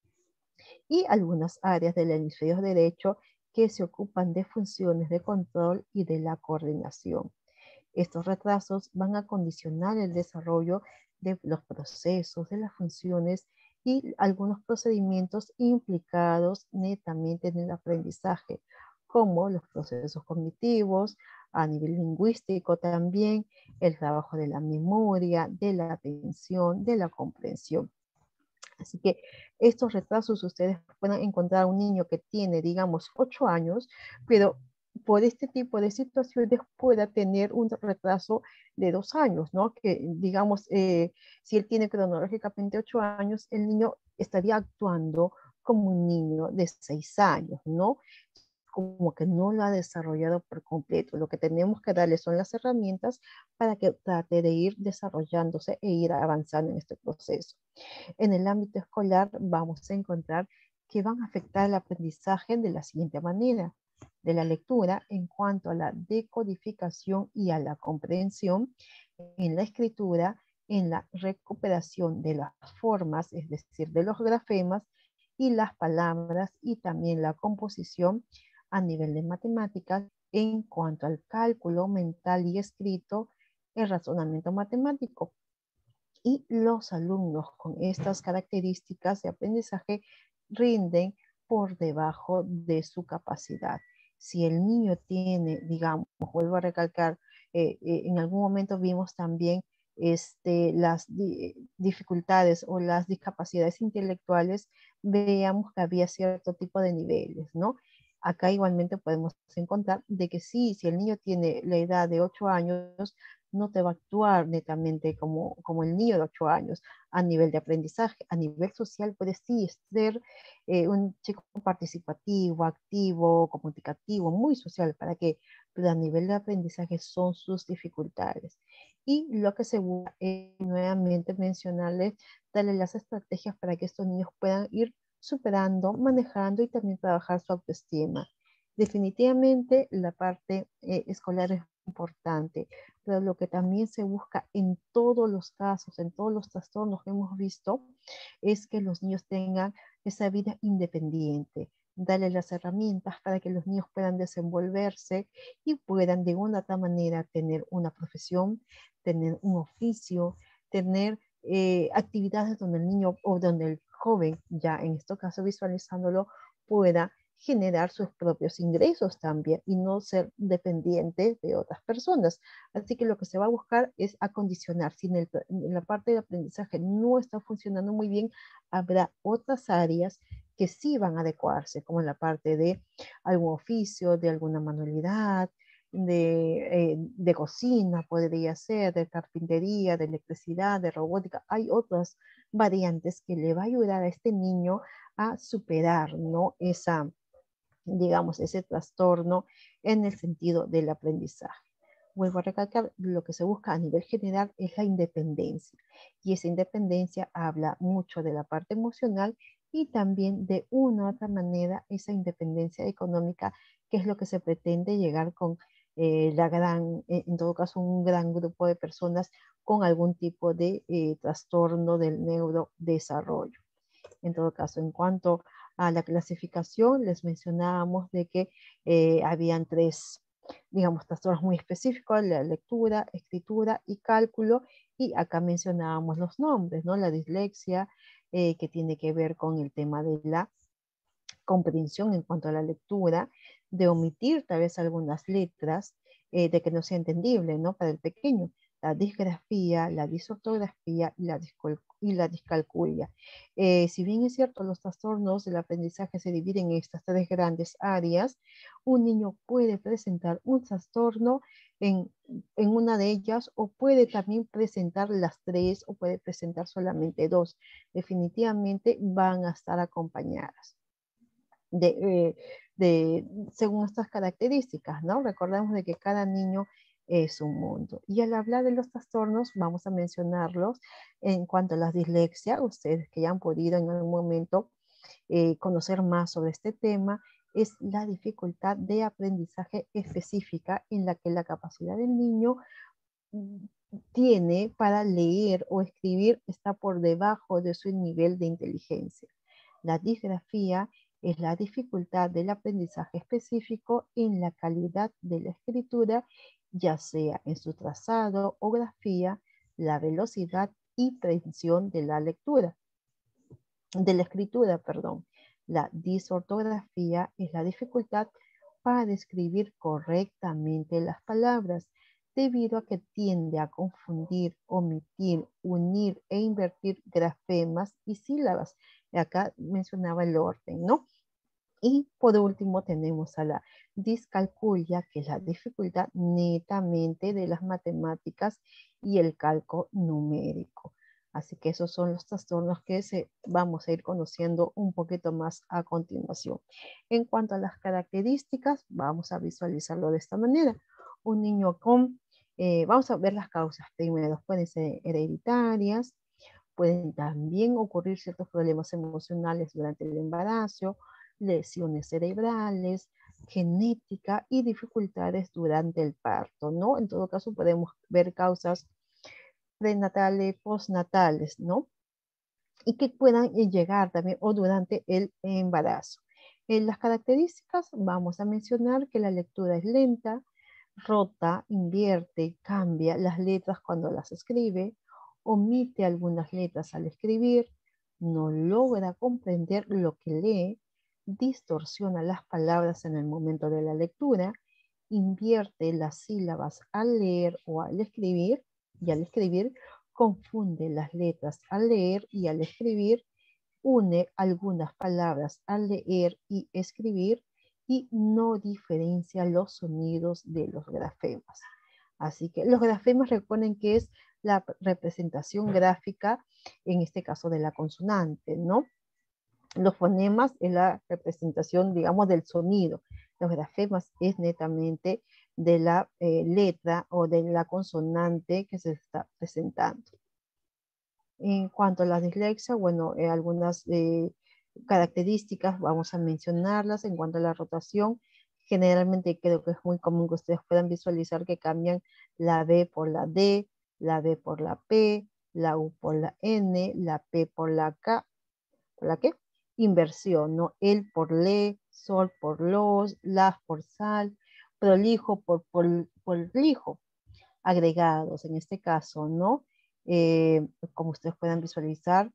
y algunas áreas del hemisferio derecho que se ocupan de funciones de control y de la coordinación. Estos retrasos van a condicionar el desarrollo de los procesos, de las funciones y algunos procedimientos implicados netamente en el aprendizaje, como los procesos cognitivos, a nivel lingüístico también, el trabajo de la memoria, de la atención, de la comprensión. Así que estos retrasos ustedes pueden encontrar a un niño que tiene, digamos, 8 años, pero por este tipo de situaciones pueda tener un retraso de 2 años, ¿no? Que, digamos, si él tiene cronológicamente 8 años, el niño estaría actuando como un niño de 6 años, ¿no? Como que no lo ha desarrollado por completo. Lo que tenemos que darle son las herramientas para que trate de ir desarrollándose e ir avanzando en este proceso. En el ámbito escolar vamos a encontrar que van a afectar el aprendizaje de la siguiente manera: de la lectura en cuanto a la decodificación y a la comprensión, en la escritura, en la recuperación de las formas, es decir, de los grafemas y las palabras, y también la composición a nivel de matemáticas en cuanto al cálculo mental y escrito, el razonamiento matemático. Y los alumnos con estas características de aprendizaje rinden por debajo de su capacidad. Si el niño tiene, digamos, vuelvo a recalcar, en algún momento vimos también las dificultades o las discapacidades intelectuales, veíamos que había cierto tipo de niveles, ¿no? Acá igualmente podemos encontrar de que sí, si el niño tiene la edad de 8 años, no te va a actuar netamente como el niño de 8 años a nivel de aprendizaje. A nivel social puede sí ser un chico participativo, activo, comunicativo, muy social, para que, pero a nivel de aprendizaje son sus dificultades. Y lo que se busca es nuevamente mencionarles, darle las estrategias para que estos niños puedan ir superando, manejando y también trabajar su autoestima. Definitivamente la parte escolar es importante, pero lo que también se busca en todos los casos, en todos los trastornos que hemos visto, es que los niños tengan esa vida independiente, darle las herramientas para que los niños puedan desenvolverse y puedan de una u otra manera tener una profesión, tener un oficio, tener actividades donde el niño o donde el joven, ya en este caso visualizándolo, pueda generar sus propios ingresos también y no ser dependiente de otras personas. Así que lo que se va a buscar es acondicionar. Si en la parte del aprendizaje no está funcionando muy bien, habrá otras áreas que sí van a adecuarse, como en la parte de algún oficio, de alguna manualidad, de cocina, podría ser, de carpintería, de electricidad, de robótica. Hay otras variantes que le va a ayudar a este niño a superar, ¿no? Digamos, ese trastorno en el sentido del aprendizaje. Vuelvo a recalcar, lo que se busca a nivel general es la independencia. Y esa independencia habla mucho de la parte emocional y también de una u otra manera esa independencia económica, que es lo que se pretende llegar con en todo caso, un gran grupo de personas con algún tipo de trastorno del neurodesarrollo. En todo caso, en cuanto a la clasificación, les mencionábamos de que habían tres, digamos, trastornos muy específicos: la lectura, escritura y cálculo, y acá mencionábamos los nombres, ¿no? La dislexia, que tiene que ver con el tema de la comprensión en cuanto a la lectura, de omitir tal vez algunas letras, de que no sea entendible, ¿no? Para el pequeño. La disgrafía, la disortografía y la discalculia. Si bien es cierto, los trastornos del aprendizaje se dividen en estas tres grandes áreas, un niño puede presentar un trastorno en una de ellas, o puede también presentar las tres, o puede presentar solamente dos. Definitivamente van a estar acompañadas según estas características, ¿no? Recordemos de que cada niño es un mundo. Y al hablar de los trastornos, vamos a mencionarlos en cuanto a la dislexia. Ustedes que ya han podido en algún momento conocer más sobre este tema, es la dificultad de aprendizaje específica en la que la capacidad del niño tiene para leer o escribir está por debajo de su nivel de inteligencia. La disgrafía es la dificultad del aprendizaje específico en la calidad de la escritura, ya sea en su trazado o grafía, la velocidad y precisión de la lectura, de la escritura, perdón. La disortografía es la dificultad para escribir correctamente las palabras, debido a que tiende a confundir, omitir, unir e invertir grafemas y sílabas. Acá mencionaba el orden, ¿no? Y por último tenemos a la discalculia, que es la dificultad netamente de las matemáticas y el cálculo numérico. Así que esos son los trastornos que vamos a ir conociendo un poquito más a continuación. En cuanto a las características, vamos a visualizarlo de esta manera. Un niño vamos a ver las causas primero. Pueden ser hereditarias, pueden también ocurrir ciertos problemas emocionales durante el embarazo, lesiones cerebrales, genética y dificultades durante el parto, ¿no? En todo caso podemos ver causas prenatales, postnatales, ¿no? Y que puedan llegar también o durante el embarazo. En las características vamos a mencionar que la lectura es lenta, rota, invierte, cambia las letras cuando las escribe, omite algunas letras al escribir, no logra comprender lo que lee, distorsiona las palabras en el momento de la lectura, invierte las sílabas al leer o al escribir, y al escribir confunde las letras al leer y al escribir, une algunas palabras al leer y escribir, y no diferencia los sonidos de los grafemas. Así que los grafemas, recuerden que es la representación gráfica, en este caso de la consonante, ¿no? Los fonemas es la representación, digamos, del sonido. Los grafemas es netamente de la letra o de la consonante que se está presentando. En cuanto a la dislexia, bueno, algunas características vamos a mencionarlas. En cuanto a la rotación, Generalmente creo que es muy común que ustedes puedan visualizar que cambian la B por la D, la B por la P, la U por la N, la P por la K. ¿Por la qué? Inversión, ¿no? El por le, sol por los, las por sal, prolijo por lijo, agregados en este caso, ¿no? Como ustedes puedan visualizar,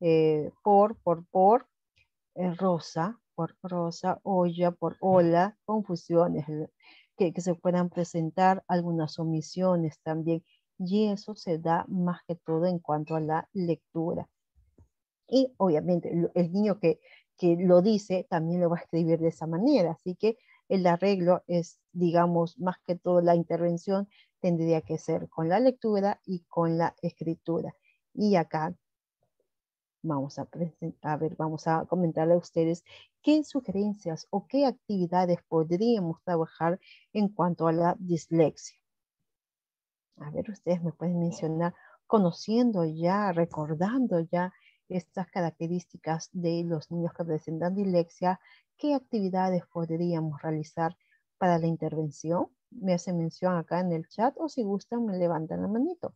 por, rosa, por rosa, olla, por ola, confusiones, que se puedan presentar algunas omisiones también, y eso se da más que todo en cuanto a la lectura. Y obviamente el niño que lo dice también lo va a escribir de esa manera, así que el arreglo es, digamos, más que todo la intervención tendría que ser con la lectura y con la escritura. Y acá vamos vamos a comentarle a ustedes qué sugerencias o qué actividades podríamos trabajar en cuanto a la dislexia. A ver, ustedes me pueden mencionar, conociendo ya, recordando ya estas características de los niños que presentan dislexia, ¿qué actividades podríamos realizar para la intervención? Me hacen mención acá en el chat o si gustan me levantan la manito.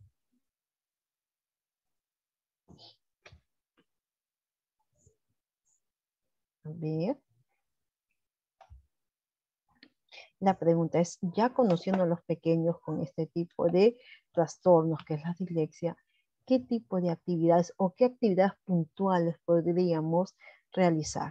A ver. La pregunta es, ya conociendo a los pequeños con este tipo de trastornos que es la dislexia, ¿qué tipo de actividades o qué actividades puntuales podríamos realizar?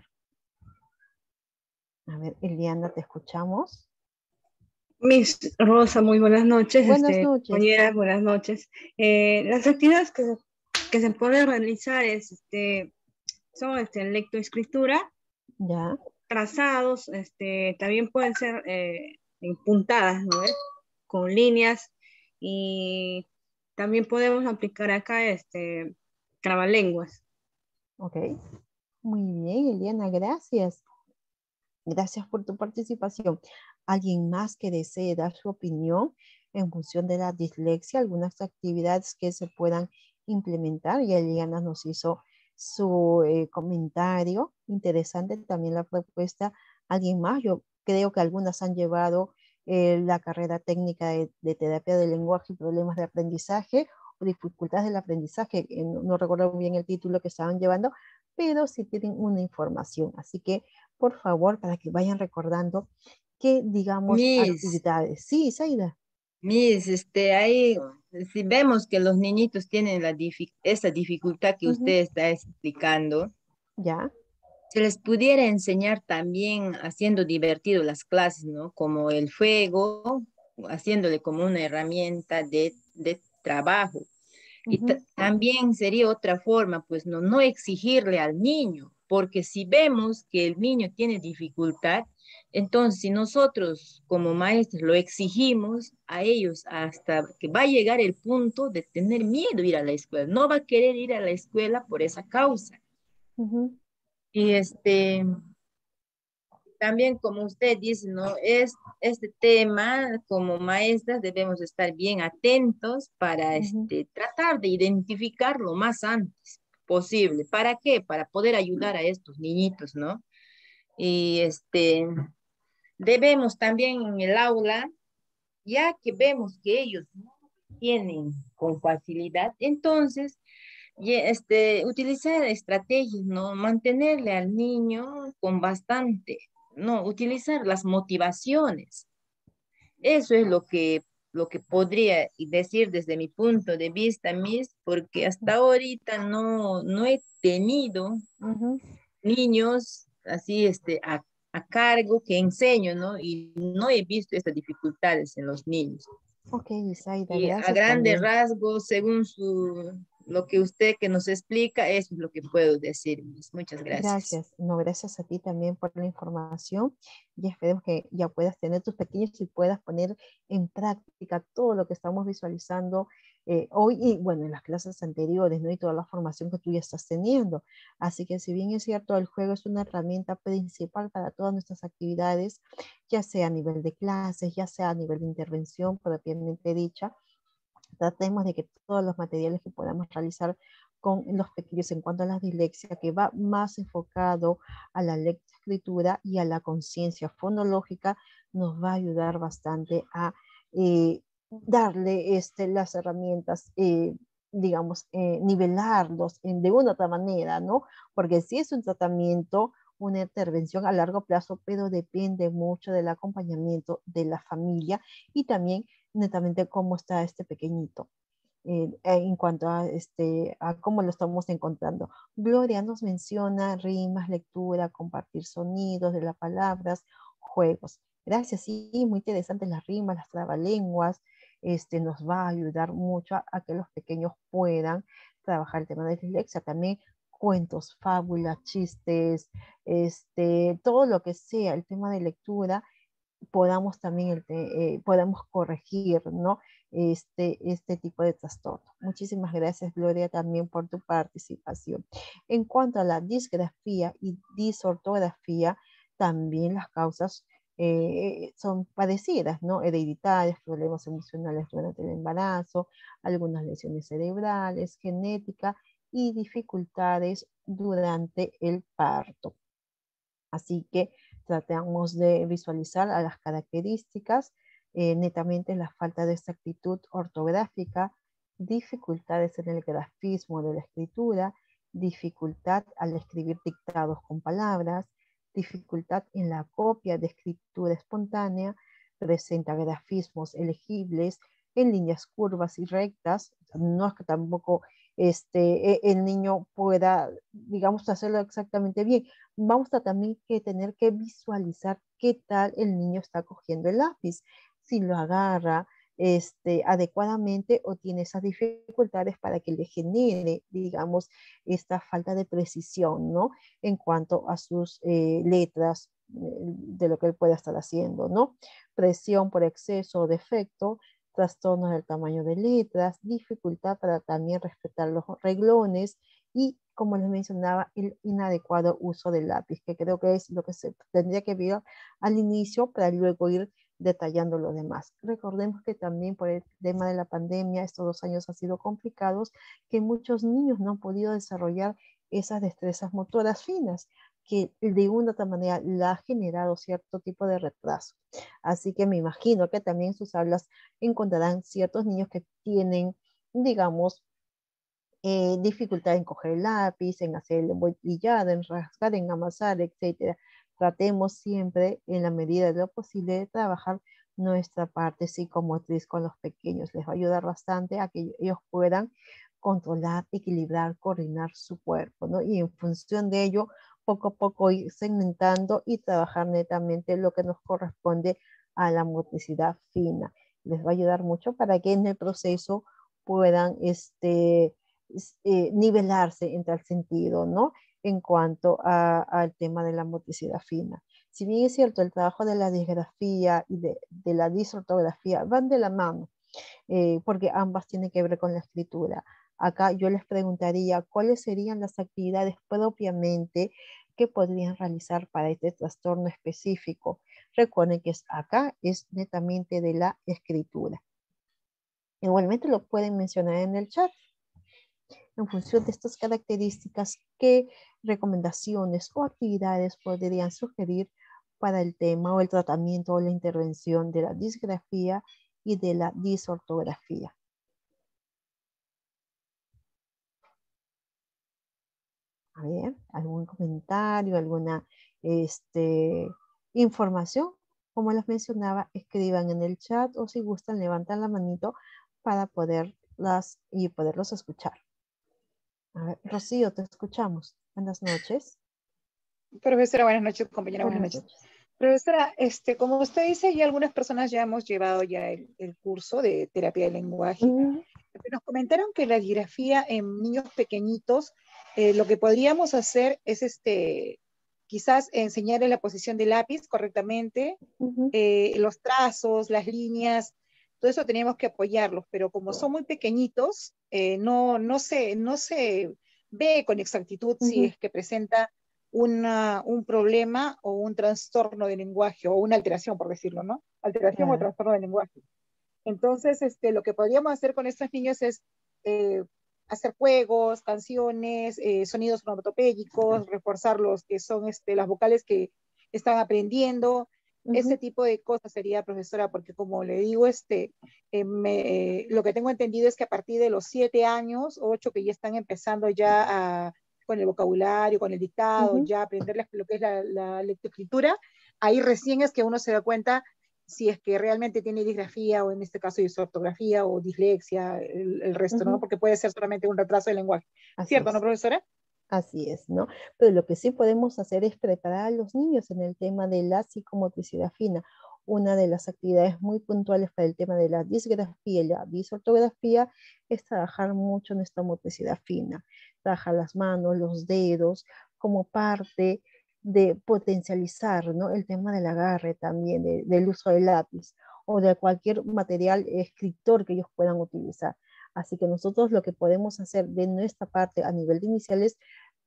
A ver, Eliana, ¿te escuchamos? Miss Rosa, muy buenas noches. Buenas noches. Compañeras, buenas noches. Las actividades que se pueden realizar son lectoescritura, Ya. trazados, también pueden ser en puntadas, ¿no? Con líneas, y también podemos aplicar acá trabalenguas. Ok. Muy bien, Eliana, gracias. Gracias por tu participación. ¿Alguien más que desee dar su opinión en función de la dislexia? Algunas actividades que se puedan implementar. Y Eliana nos hizo su comentario. Interesante también la propuesta. ¿Alguien más? Yo creo que algunas han llevado la carrera técnica de terapia del lenguaje y problemas de aprendizaje o dificultades del aprendizaje. No recuerdo bien el título que estaban llevando, pero sí tienen una información. Así que por favor, para que vayan recordando que, digamos, Miss, actividades. Sí, Zaida. Miss, ahí, si vemos que los niñitos tienen esa dificultad que Ujú. usted está explicando, Ya, se les pudiera enseñar también haciendo divertido las clases, ¿no? Como el juego, haciéndole como una herramienta de trabajo. Y ujú, también sería otra forma, pues no exigirle al niño, porque si vemos que el niño tiene dificultad, entonces si nosotros como maestros lo exigimos a ellos hasta que va a llegar el punto de tener miedo a ir a la escuela, no va a querer ir a la escuela por esa causa. ujú, Y también como usted dice, ¿no? Este tema, como maestras, debemos estar bien atentos para ujú. tratar de identificar lo más antes posible. ¿Para qué? Para poder ayudar a estos niñitos, ¿no? Y debemos también en el aula, ya que vemos que ellos no tienen con facilidad, entonces utilizar estrategias, ¿no? Mantenerle al niño con bastante, ¿no? Utilizar las motivaciones. Eso es lo que podría decir desde mi punto de vista, Miss, porque hasta ahorita no he tenido Ujú. niños así, a cargo que enseño, ¿no? Y no he visto estas dificultades en los niños. Ok, Zaida, Y a gracias grandes también. rasgos, según lo que usted que nos explica, eso es lo que puedo decir. Muchas gracias. Gracias. No, gracias a ti también por la información y esperemos que ya puedas tener tus pequeños y puedas poner en práctica todo lo que estamos visualizando hoy y bueno, en las clases anteriores, ¿no? Y toda la formación que tú ya estás teniendo. Así que si bien es cierto, el juego es una herramienta principal para todas nuestras actividades, ya sea a nivel de clases, ya sea a nivel de intervención propiamente dicha, tratemos de que todos los materiales que podamos realizar con los pequeños en cuanto a la dislexia, que va más enfocado a la lectoescritura y a la conciencia fonológica, nos va a ayudar bastante a darle las herramientas, digamos, nivelarlos de una u otra manera, ¿no? Porque sí es un tratamiento, una intervención a largo plazo, pero depende mucho del acompañamiento de la familia y también netamente cómo está este pequeñito. En cuanto a cómo lo estamos encontrando. Gloria nos menciona rimas, lectura, compartir sonidos de las palabras, juegos. Gracias, sí, muy interesantes las rimas, las trabalenguas. Nos va a ayudar mucho a que los pequeños puedan trabajar el tema de dislexia. También cuentos, fábulas, chistes, todo lo que sea el tema de lectura podamos también podamos corregir, ¿no? Este tipo de trastorno. Muchísimas gracias, Gloria, también por tu participación. En cuanto a la disgrafía y disortografía, también las causas son parecidas, ¿no? Hereditarias, problemas emocionales durante el embarazo, algunas lesiones cerebrales, genética y dificultades durante el parto. Así que tratamos de visualizar a las características, netamente la falta de exactitud ortográfica, dificultades en el grafismo de la escritura, dificultad al escribir dictados con palabras, dificultad en la copia de escritura espontánea, presenta grafismos elegibles en líneas curvas y rectas, no es que tampoco el niño pueda, digamos, hacerlo exactamente bien. Vamos a también tener que visualizar qué tal el niño está cogiendo el lápiz, si lo agarra adecuadamente o tiene esas dificultades para que le genere, digamos, esta falta de precisión, ¿no? En cuanto a sus letras, de lo que él pueda estar haciendo, ¿no? Presión por exceso o defecto, trastornos del tamaño de letras, dificultad para también respetar los reglones y, como les mencionaba, el inadecuado uso del lápiz, que creo que es lo que se tendría que ver al inicio para luego ir detallando lo demás. Recordemos que también por el tema de la pandemia, estos 2 años han sido complicados, que muchos niños no han podido desarrollar esas destrezas motoras finas, que de una u otra manera la ha generado cierto tipo de retraso. Así que me imagino que también en sus aulas encontrarán ciertos niños que tienen, digamos, dificultad en coger el lápiz, en hacer el embotellado, en rasgar, en amasar, etcétera. Tratemos siempre, en la medida de lo posible, de trabajar nuestra parte psicomotriz con los pequeños. Les va a ayudar bastante a que ellos puedan controlar, equilibrar, coordinar su cuerpo, ¿no? Y en función de ello, poco a poco ir segmentando y trabajar netamente lo que nos corresponde a la motricidad fina. Les va a ayudar mucho para que en el proceso puedan nivelarse en tal sentido, ¿no? En cuanto al tema de la motricidad fina. Si bien es cierto, el trabajo de la disgrafía y de la disortografía van de la mano, porque ambas tienen que ver con la escritura. Acá yo les preguntaría cuáles serían las actividades propiamente que podrían realizar para este trastorno específico. Recuerden que acá es netamente de la escritura. Igualmente lo pueden mencionar en el chat. En función de estas características, ¿qué recomendaciones o actividades podrían sugerir para el tema o el tratamiento o la intervención de la disgrafía y de la disortografía? A ver, ¿algún comentario, alguna información? Como les mencionaba, escriban en el chat o si gustan levantan la manito para poderlos escuchar. A ver, Rocío, te escuchamos. Buenas noches. Profesora, buenas noches, compañera, buenas Buenas noches. noches. Profesora, como usted dice, ya algunas personas ya hemos llevado ya el curso de terapia de lenguaje. Nos comentaron que la disgrafía en niños pequeñitos, lo que podríamos hacer es quizás enseñarle la posición del lápiz correctamente, los trazos, las líneas, todo eso teníamos que apoyarlos, pero como son muy pequeñitos, no se ve con exactitud si es que presenta un problema o un trastorno de lenguaje o una alteración, por decirlo, ¿no? Alteración o trastorno de lenguaje. Entonces, lo que podríamos hacer con estos niños es hacer juegos, canciones, sonidos onomatopéyicos, reforzar los que son las vocales que están aprendiendo. Ese tipo de cosas sería, profesora, porque como le digo, lo que tengo entendido es que a partir de los 7 años, 8, que ya están empezando ya con el vocabulario, con el dictado, ya aprender lo que es la lectoescritura, ahí recién es que uno se da cuenta si es que realmente tiene disgrafía o en este caso disortografía o dislexia, el resto, ¿no? Porque puede ser solamente un retraso del lenguaje. Así ¿Cierto, es. no, profesora? Así es, ¿no? Pero lo que sí podemos hacer es preparar a los niños en el tema de la psicomotricidad fina. Una de las actividades muy puntuales para el tema de la disgrafía y la disortografía es trabajar mucho en esta motricidad fina, trabajar las manos, los dedos, como parte de potencializar, ¿no? El tema del agarre también, del uso del lápiz o de cualquier material escritor que ellos puedan utilizar. Así que nosotros lo que podemos hacer de nuestra parte a nivel de iniciales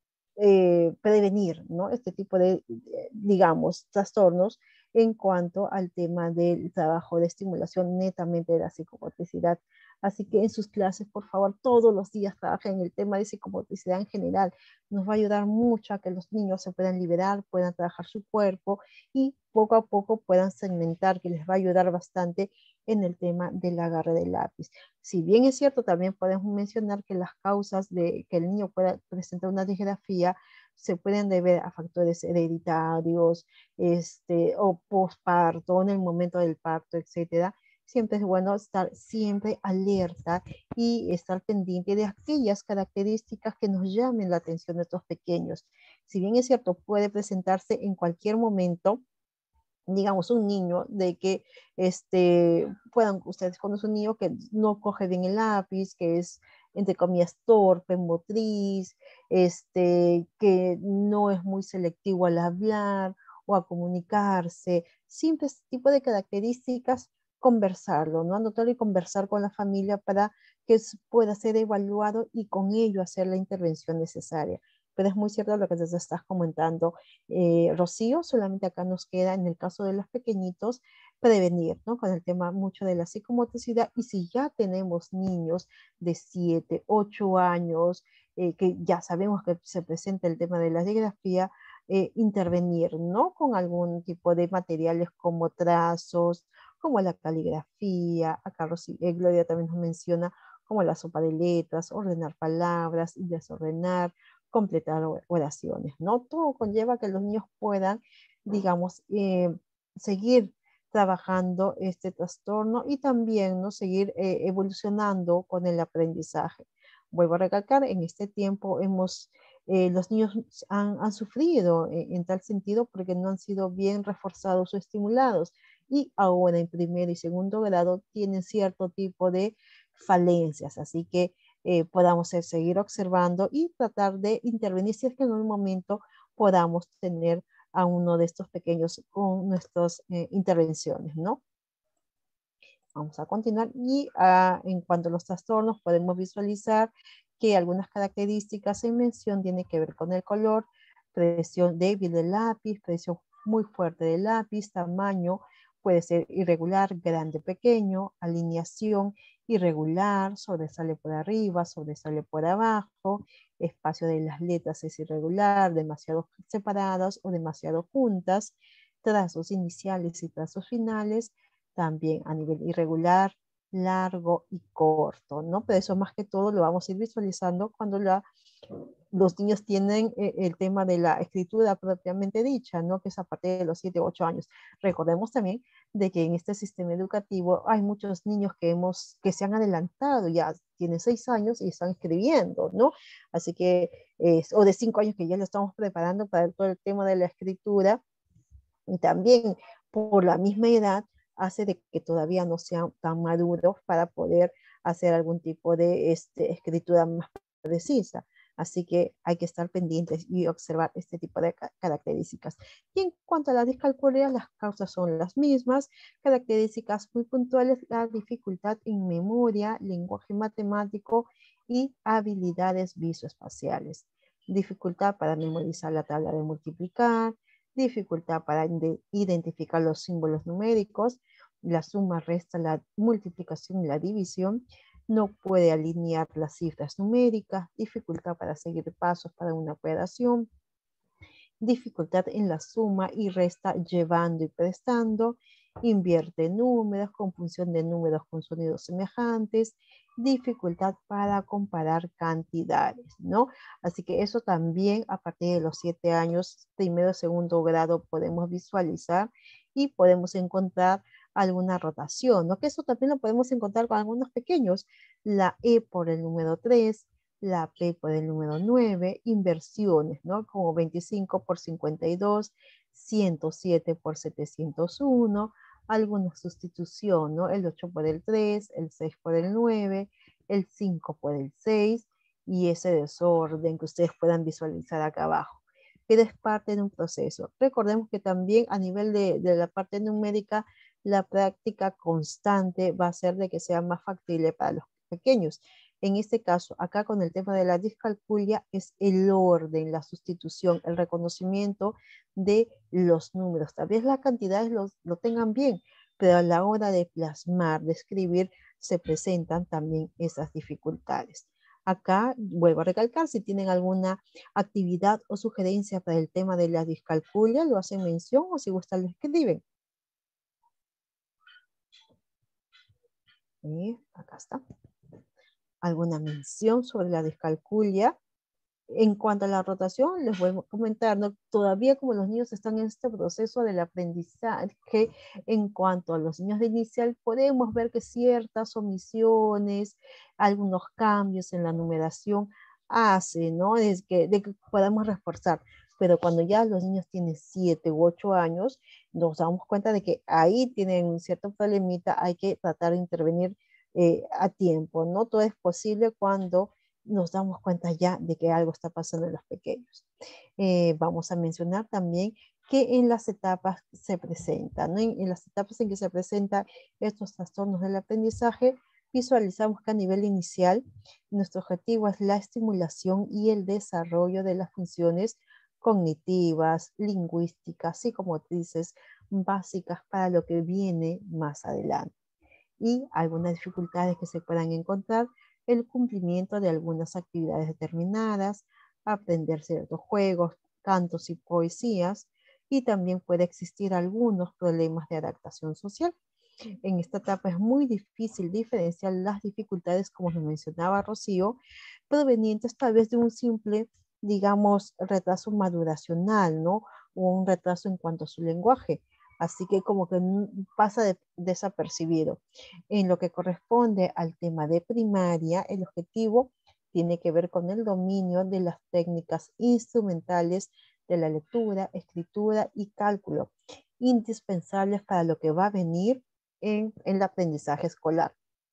prevenir, ¿no? Este tipo de, digamos, trastornos en cuanto al tema del trabajo de estimulación netamente de la psicomotricidad. Así que en sus clases, por favor, todos los días trabajen en el tema de psicomotricidad en general. Nos va a ayudar mucho a que los niños se puedan liberar, puedan trabajar su cuerpo y poco a poco puedan segmentar, que les va a ayudar bastante en el tema del agarre del lápiz. Si bien es cierto, también podemos mencionar que las causas de que el niño pueda presentar una disgrafía se pueden deber a factores hereditarios, o posparto, en el momento del parto, etcétera. Siempre es bueno estar siempre alerta y estar pendiente de aquellas características que nos llamen la atención de estos pequeños. Si bien es cierto, puede presentarse en cualquier momento, digamos, un niño, de que puedan, ustedes conocen un niño que no coge bien el lápiz, que es, entre comillas, torpe, motriz, que no es muy selectivo al hablar o a comunicarse, siempre este tipo de características, conversarlo, ¿no? Anotarlo y conversar con la familia para que pueda ser evaluado y con ello hacer la intervención necesaria. Pero es muy cierto lo que te estás comentando, Rocío. Solamente acá nos queda, en el caso de los pequeñitos, prevenir, ¿no? Con el tema mucho de la psicomotricidad. Y si ya tenemos niños de 7, 8 años, que ya sabemos que se presenta el tema de la disgrafía, intervenir, ¿no? Con algún tipo de materiales como trazos, como la caligrafía. Acá Gloria también nos menciona como la sopa de letras, ordenar palabras y desordenar, completar oraciones, ¿no? Todo conlleva que los niños puedan, digamos, seguir trabajando este trastorno y también, ¿no? Seguir evolucionando con el aprendizaje. Vuelvo a recalcar, en este tiempo los niños han sufrido en tal sentido porque no han sido bien reforzados o estimulados, y ahora en primer y segundo grado tienen cierto tipo de falencias, así que podamos seguir observando y tratar de intervenir si es que en un momento podamos tener a uno de estos pequeños con nuestras intervenciones, ¿no? Vamos a continuar y en cuanto a los trastornos podemos visualizar que algunas características en mención tienen que ver con el color, presión débil del lápiz, presión muy fuerte del lápiz, tamaño puede ser irregular, grande, pequeño, alineación irregular, sobresale por arriba, sobresale por abajo, espacio de las letras es irregular, demasiado separadas o demasiado juntas, trazos iniciales y trazos finales, también a nivel irregular, largo y corto, ¿no? Pero eso más que todo lo vamos a ir visualizando cuando los niños tienen el tema de la escritura propiamente dicha, ¿no? Que es a partir de los 7 u 8 años. Recordemos también de que en este sistema educativo hay muchos niños que se han adelantado, ya tienen 6 años y están escribiendo, ¿no? Así que, o de 5 años que ya lo estamos preparando para todo el tema de la escritura, y también por la misma edad hace de que todavía no sean tan maduros para poder hacer algún tipo de escritura más precisa. Así que hay que estar pendientes y observar este tipo de características. Y en cuanto a la discalculia, las causas son las mismas, características muy puntuales, la dificultad en memoria, lenguaje matemático y habilidades visoespaciales. Dificultad para memorizar la tabla de multiplicar, dificultad para identificar los símbolos numéricos, la suma, resta, la multiplicación y la división, no puede alinear las cifras numéricas, dificultad para seguir pasos para una operación, dificultad en la suma y resta llevando y prestando, invierte números, confusión de números con sonidos semejantes, dificultad para comparar cantidades, ¿no? Así que eso también a partir de los 7 años, primero, segundo grado, podemos visualizar y podemos encontrar alguna rotación, ¿no? Que eso también lo podemos encontrar con algunos pequeños, la E por el número 3, la P por el número 9, inversiones, ¿no? Como 25 por 52, 107 por 701, alguna sustitución, ¿no? El 8 por el 3, el 6 por el 9, el 5 por el 6 y ese desorden que ustedes puedan visualizar acá abajo. Pero es parte de un proceso. Recordemos que también a nivel de la parte numérica, la práctica constante va a hacer de que sea más factible para los pequeños. En este caso, acá con el tema de la discalculia, es el orden, la sustitución, el reconocimiento de los números. Tal vez las cantidades lo tengan bien, pero a la hora de plasmar, de escribir, se presentan también esas dificultades. Acá vuelvo a recalcar, si tienen alguna actividad o sugerencia para el tema de la discalculia, lo hacen mención o si gustan lo escriben. Acá está. Alguna mención sobre la discalculia. En cuanto a la rotación, les voy a comentar, ¿no? Todavía como los niños están en este proceso del aprendizaje, en cuanto a los niños de inicial, podemos ver que ciertas omisiones, algunos cambios en la numeración hacen, ¿no? De que podamos reforzar. Pero cuando ya los niños tienen 7 u 8 años, nos damos cuenta de que ahí tienen un cierto problemita, hay que tratar de intervenir a tiempo, ¿no? Todo es posible cuando nos damos cuenta ya de que algo está pasando en los pequeños. Vamos a mencionar también que en las etapas se presentan, ¿no? En las etapas en que se presentan estos trastornos del aprendizaje, visualizamos que a nivel inicial nuestro objetivo es la estimulación y el desarrollo de las funciones cognitivas, lingüísticas, psicomotrices básicas para lo que viene más adelante. Y algunas dificultades que se puedan encontrar, el cumplimiento de algunas actividades determinadas, aprender ciertos juegos, cantos y poesías, y también puede existir algunos problemas de adaptación social. En esta etapa es muy difícil diferenciar las dificultades, como nos mencionaba Rocío, provenientes tal vez de un simple, digamos, retraso maduracional, ¿no? O un retraso en cuanto a su lenguaje. Así que como que pasa desapercibido. En lo que corresponde al tema de primaria, el objetivo tiene que ver con el dominio de las técnicas instrumentales de la lectura, escritura y cálculo, indispensables para lo que va a venir en el aprendizaje escolar.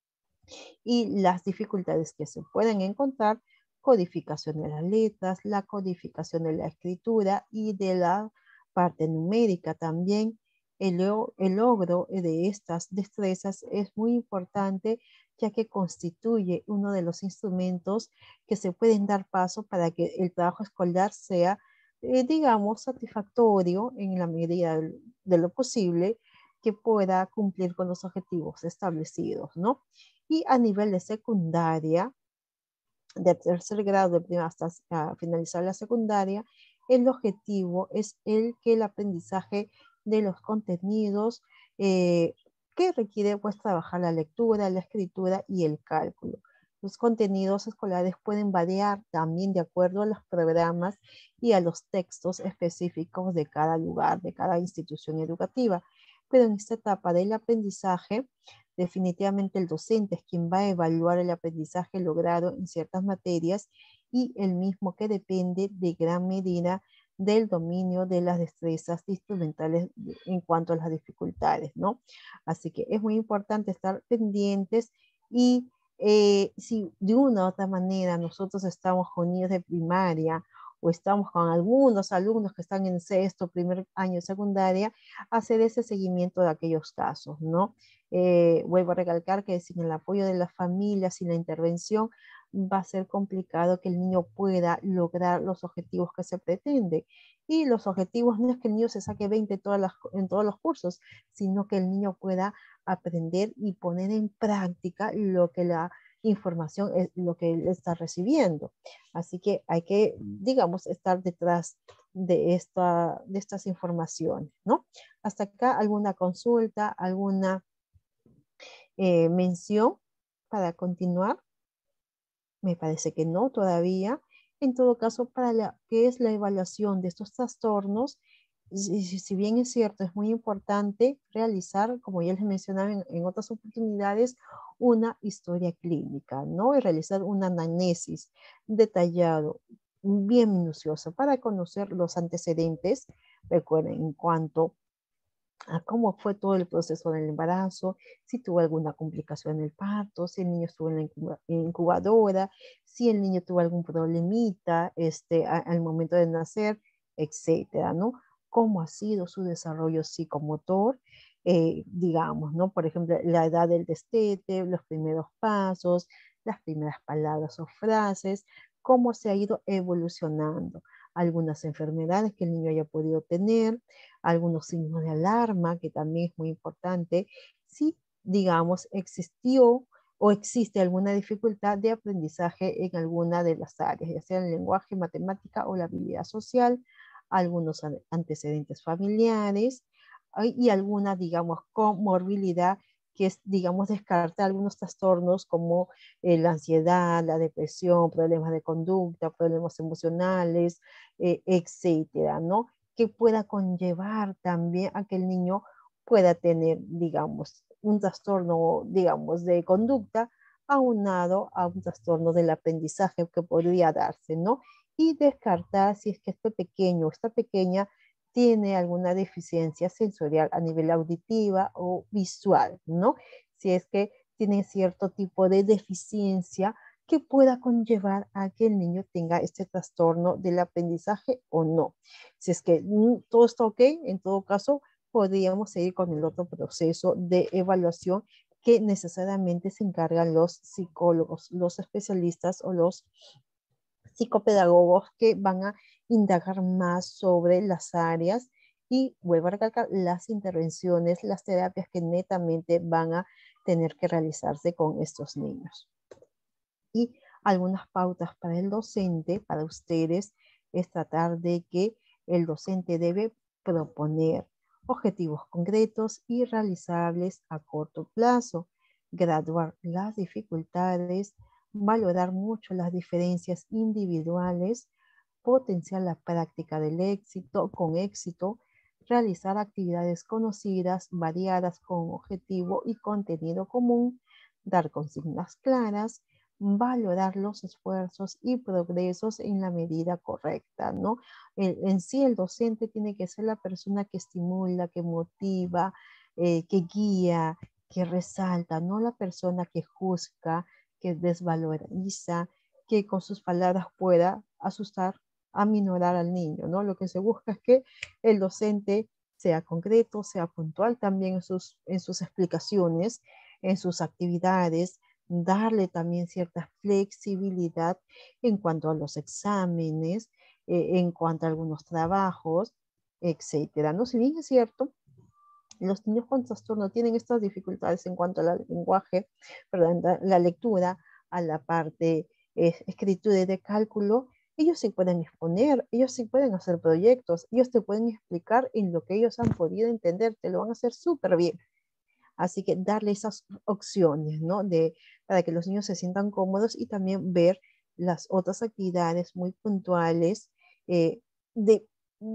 Y las dificultades que se pueden encontrar, codificación de las letras, la codificación de la escritura y de la parte numérica también. El logro de estas destrezas es muy importante, ya que constituye uno de los instrumentos que se pueden dar paso para que el trabajo escolar sea, digamos, satisfactorio en la medida de lo posible, que pueda cumplir con los objetivos establecidos, ¿no? Y a nivel de secundaria, de tercer grado, de primera hasta finalizar la secundaria, el objetivo es que el aprendizaje de los contenidos que requiere pues trabajar la lectura, la escritura y el cálculo. Los contenidos escolares pueden variar también de acuerdo a los programas y a los textos específicos de cada lugar, de cada institución educativa. Pero en esta etapa del aprendizaje, definitivamente el docente es quien va a evaluar el aprendizaje logrado en ciertas materias y el mismo que depende de gran medida del dominio de las destrezas instrumentales en cuanto a las dificultades, ¿no? Así que es muy importante estar pendientes y si de una u otra manera nosotros estamos con niños de primaria o estamos con algunos alumnos que están en sexto, primer año de secundaria, hacer ese seguimiento de aquellos casos, ¿no? Vuelvo a recalcar que sin el apoyo de la familia, sin la intervención, va a ser complicado que el niño pueda lograr los objetivos que se pretende. Y los objetivos no es que el niño se saque 20 en todos los cursos, sino que el niño pueda aprender y poner en práctica lo que información es lo que él está recibiendo. Así que hay que, digamos, estar detrás de estas informaciones, ¿no? Hasta acá, ¿alguna consulta, alguna mención para continuar? Me parece que no todavía. En todo caso, para ¿qué es la evaluación de estos trastornos? Si bien es cierto, es muy importante realizar, como ya les mencionaba en otras oportunidades, una historia clínica, ¿no? Y realizar una anamnesis detallado, bien minuciosa, para conocer los antecedentes, recuerden, en cuanto a cómo fue todo el proceso del embarazo, si tuvo alguna complicación en el parto, si el niño estuvo en la incubadora, si el niño tuvo algún problemita al momento de nacer, etcétera, ¿no? Cómo ha sido su desarrollo psicomotor, digamos, ¿no? Por ejemplo, la edad del destete, los primeros pasos, las primeras palabras o frases, cómo se ha ido evolucionando, algunas enfermedades que el niño haya podido tener, algunos signos de alarma, que también es muy importante, si, digamos, existió o existe alguna dificultad de aprendizaje en alguna de las áreas, ya sea el lenguaje, matemática o la habilidad social, algunos antecedentes familiares y alguna, digamos, comorbilidad que es, digamos, descartar algunos trastornos como la ansiedad, la depresión, problemas de conducta, problemas emocionales, etcétera, ¿no? Que pueda conllevar también a que el niño pueda tener, digamos, un trastorno, digamos, de conducta aunado a un trastorno del aprendizaje que podría darse, ¿no? Y descartar si es que este pequeño o esta pequeña tiene alguna deficiencia sensorial a nivel auditiva o visual, ¿no? Si es que tiene cierto tipo de deficiencia que pueda conllevar a que el niño tenga este trastorno del aprendizaje o no. Si es que todo está ok, en todo caso, podríamos seguir con el otro proceso de evaluación que necesariamente se encargan los psicólogos, los especialistas o los psicopedagogos que van a indagar más sobre las áreas y vuelvo a recalcar las intervenciones, las terapias que netamente van a tener que realizarse con estos niños. Y algunas pautas para el docente, para ustedes, es tratar de que el docente debe proponer objetivos concretos y realizables a corto plazo, graduar las dificultades, valorar mucho las diferencias individuales, potenciar la práctica del éxito con éxito, realizar actividades conocidas, variadas con objetivo y contenido común, dar consignas claras, valorar los esfuerzos y progresos en la medida correcta, ¿no? En sí el docente tiene que ser la persona que estimula, que motiva, que guía, que resalta, no la persona que juzga, que desvaloriza, que con sus palabras pueda asustar, aminorar al niño, ¿no? Lo que se busca es que el docente sea concreto, sea puntual también en sus explicaciones, en sus actividades, darle también cierta flexibilidad en cuanto a los exámenes, en cuanto a algunos trabajos, etcétera, ¿no? Si bien es cierto, los niños con trastorno tienen estas dificultades en cuanto al lenguaje, perdón, la lectura, a la parte escritura y de cálculo, ellos se pueden exponer, ellos sí pueden hacer proyectos, ellos te pueden explicar en lo que ellos han podido entender, te lo van a hacer súper bien. Así que darle esas opciones, ¿no? Para que los niños se sientan cómodos y también ver las otras actividades muy puntuales eh, de,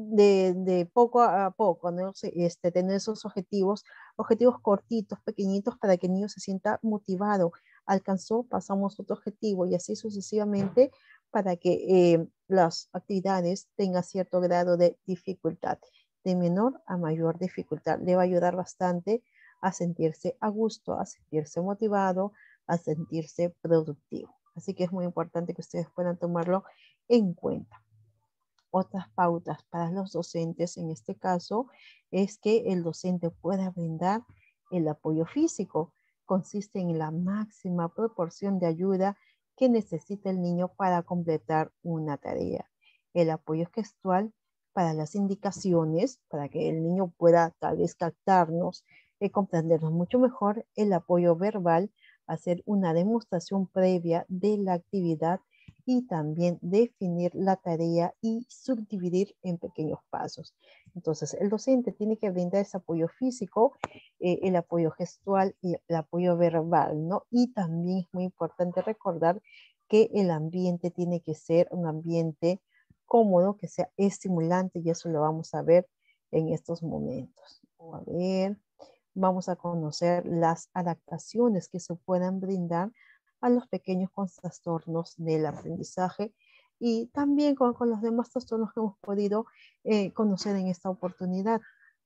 de poco a poco, ¿no? Tener esos objetivos cortitos, pequeñitos, para que el niño se sienta motivado. Alcanzó, pasamos otro objetivo y así sucesivamente para que las actividades tengan cierto grado de dificultad. De menor a mayor dificultad. Le va a ayudar bastante a sentirse a gusto, a sentirse motivado, a sentirse productivo. Así que es muy importante que ustedes puedan tomarlo en cuenta. Otras pautas para los docentes en este caso es que el docente pueda brindar el apoyo físico. Consiste en la máxima proporción de ayuda que necesita el niño para completar una tarea. El apoyo gestual para las indicaciones, para que el niño pueda tal vez captarnos, comprendernos mucho mejor. El apoyo verbal hacer una demostración previa de la actividad y también definir la tarea y subdividir en pequeños pasos. Entonces, el docente tiene que brindar ese apoyo físico, el apoyo gestual y el apoyo verbal, ¿no? Y también es muy importante recordar que el ambiente tiene que ser un ambiente cómodo, que sea estimulante, y eso lo vamos a ver en estos momentos. A ver, vamos a conocer las adaptaciones que se puedan brindar a los pequeños con trastornos del aprendizaje y también con los demás trastornos que hemos podido conocer en esta oportunidad.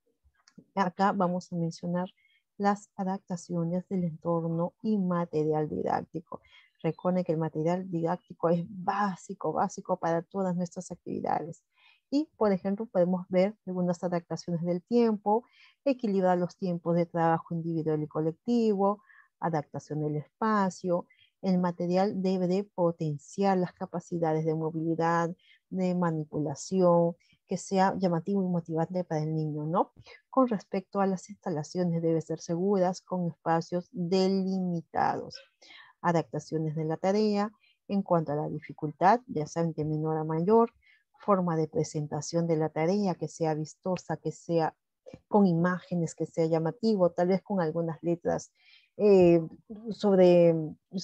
Acá vamos a mencionar las adaptaciones del entorno y material didáctico. Recuerden que el material didáctico es básico para todas nuestras actividades. Y, por ejemplo, podemos ver algunas adaptaciones del tiempo, equilibrar los tiempos de trabajo individual y colectivo, adaptación del espacio. El material debe de potenciar las capacidades de movilidad, de manipulación, que sea llamativo y motivante para el niño, ¿no? Con respecto a las instalaciones, deben ser seguras con espacios delimitados. Adaptaciones de la tarea en cuanto a la dificultad, ya saben, de menor a mayor, forma de presentación de la tarea, que sea vistosa, que sea con imágenes, que sea llamativo, tal vez con algunas letras eh, sobre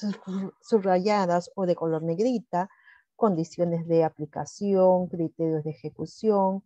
subrayadas o de color negrita, condiciones de aplicación, criterios de ejecución,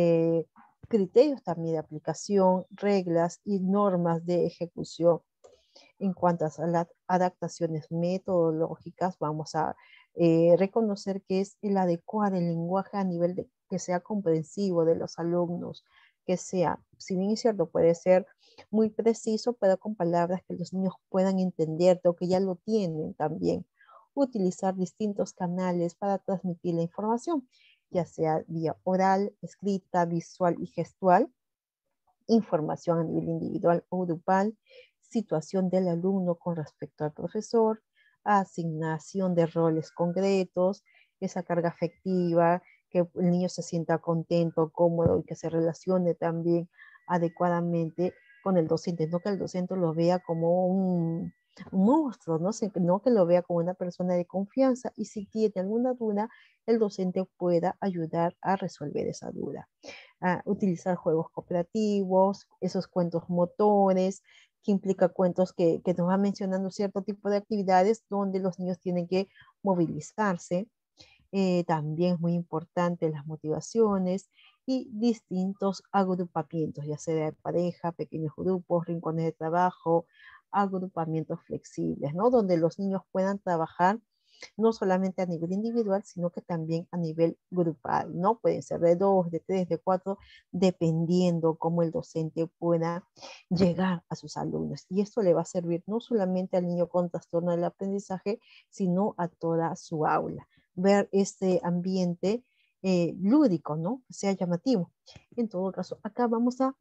criterios también de aplicación, reglas y normas de ejecución. En cuanto a las adaptaciones metodológicas, vamos a reconocer que es el adecuar el lenguaje a nivel de que sea comprensivo de los alumnos, que sea, si bien es cierto, puede ser muy preciso, pero con palabras que los niños puedan entender o que ya lo tienen también. Utilizar distintos canales para transmitir la información, ya sea vía oral, escrita, visual y gestual, información a nivel individual o grupal, situación del alumno con respecto al profesor, asignación de roles concretos, esa carga afectiva, que el niño se sienta contento, cómodo y que se relacione también adecuadamente con el docente, no que el docente lo vea como un monstruo, no que lo vea como una persona de confianza y si tiene alguna duda, el docente pueda ayudar a resolver esa duda. Utilizar juegos cooperativos, esos cuentos motores, que implica cuentos que nos van mencionando cierto tipo de actividades donde los niños tienen que movilizarse. También es muy importante las motivaciones y distintos agrupamientos, ya sea de pareja, pequeños grupos, rincones de trabajo, agrupamientos flexibles, ¿no? Donde los niños puedan trabajar no solamente a nivel individual, sino que también a nivel grupal, ¿no? Pueden ser de 2, de 3, de 4, dependiendo cómo el docente pueda llegar a sus alumnos. Y esto le va a servir no solamente al niño con trastorno del aprendizaje, sino a toda su aula. Ver este ambiente lúdico, ¿no? Que sea llamativo. En todo caso, acá vamos a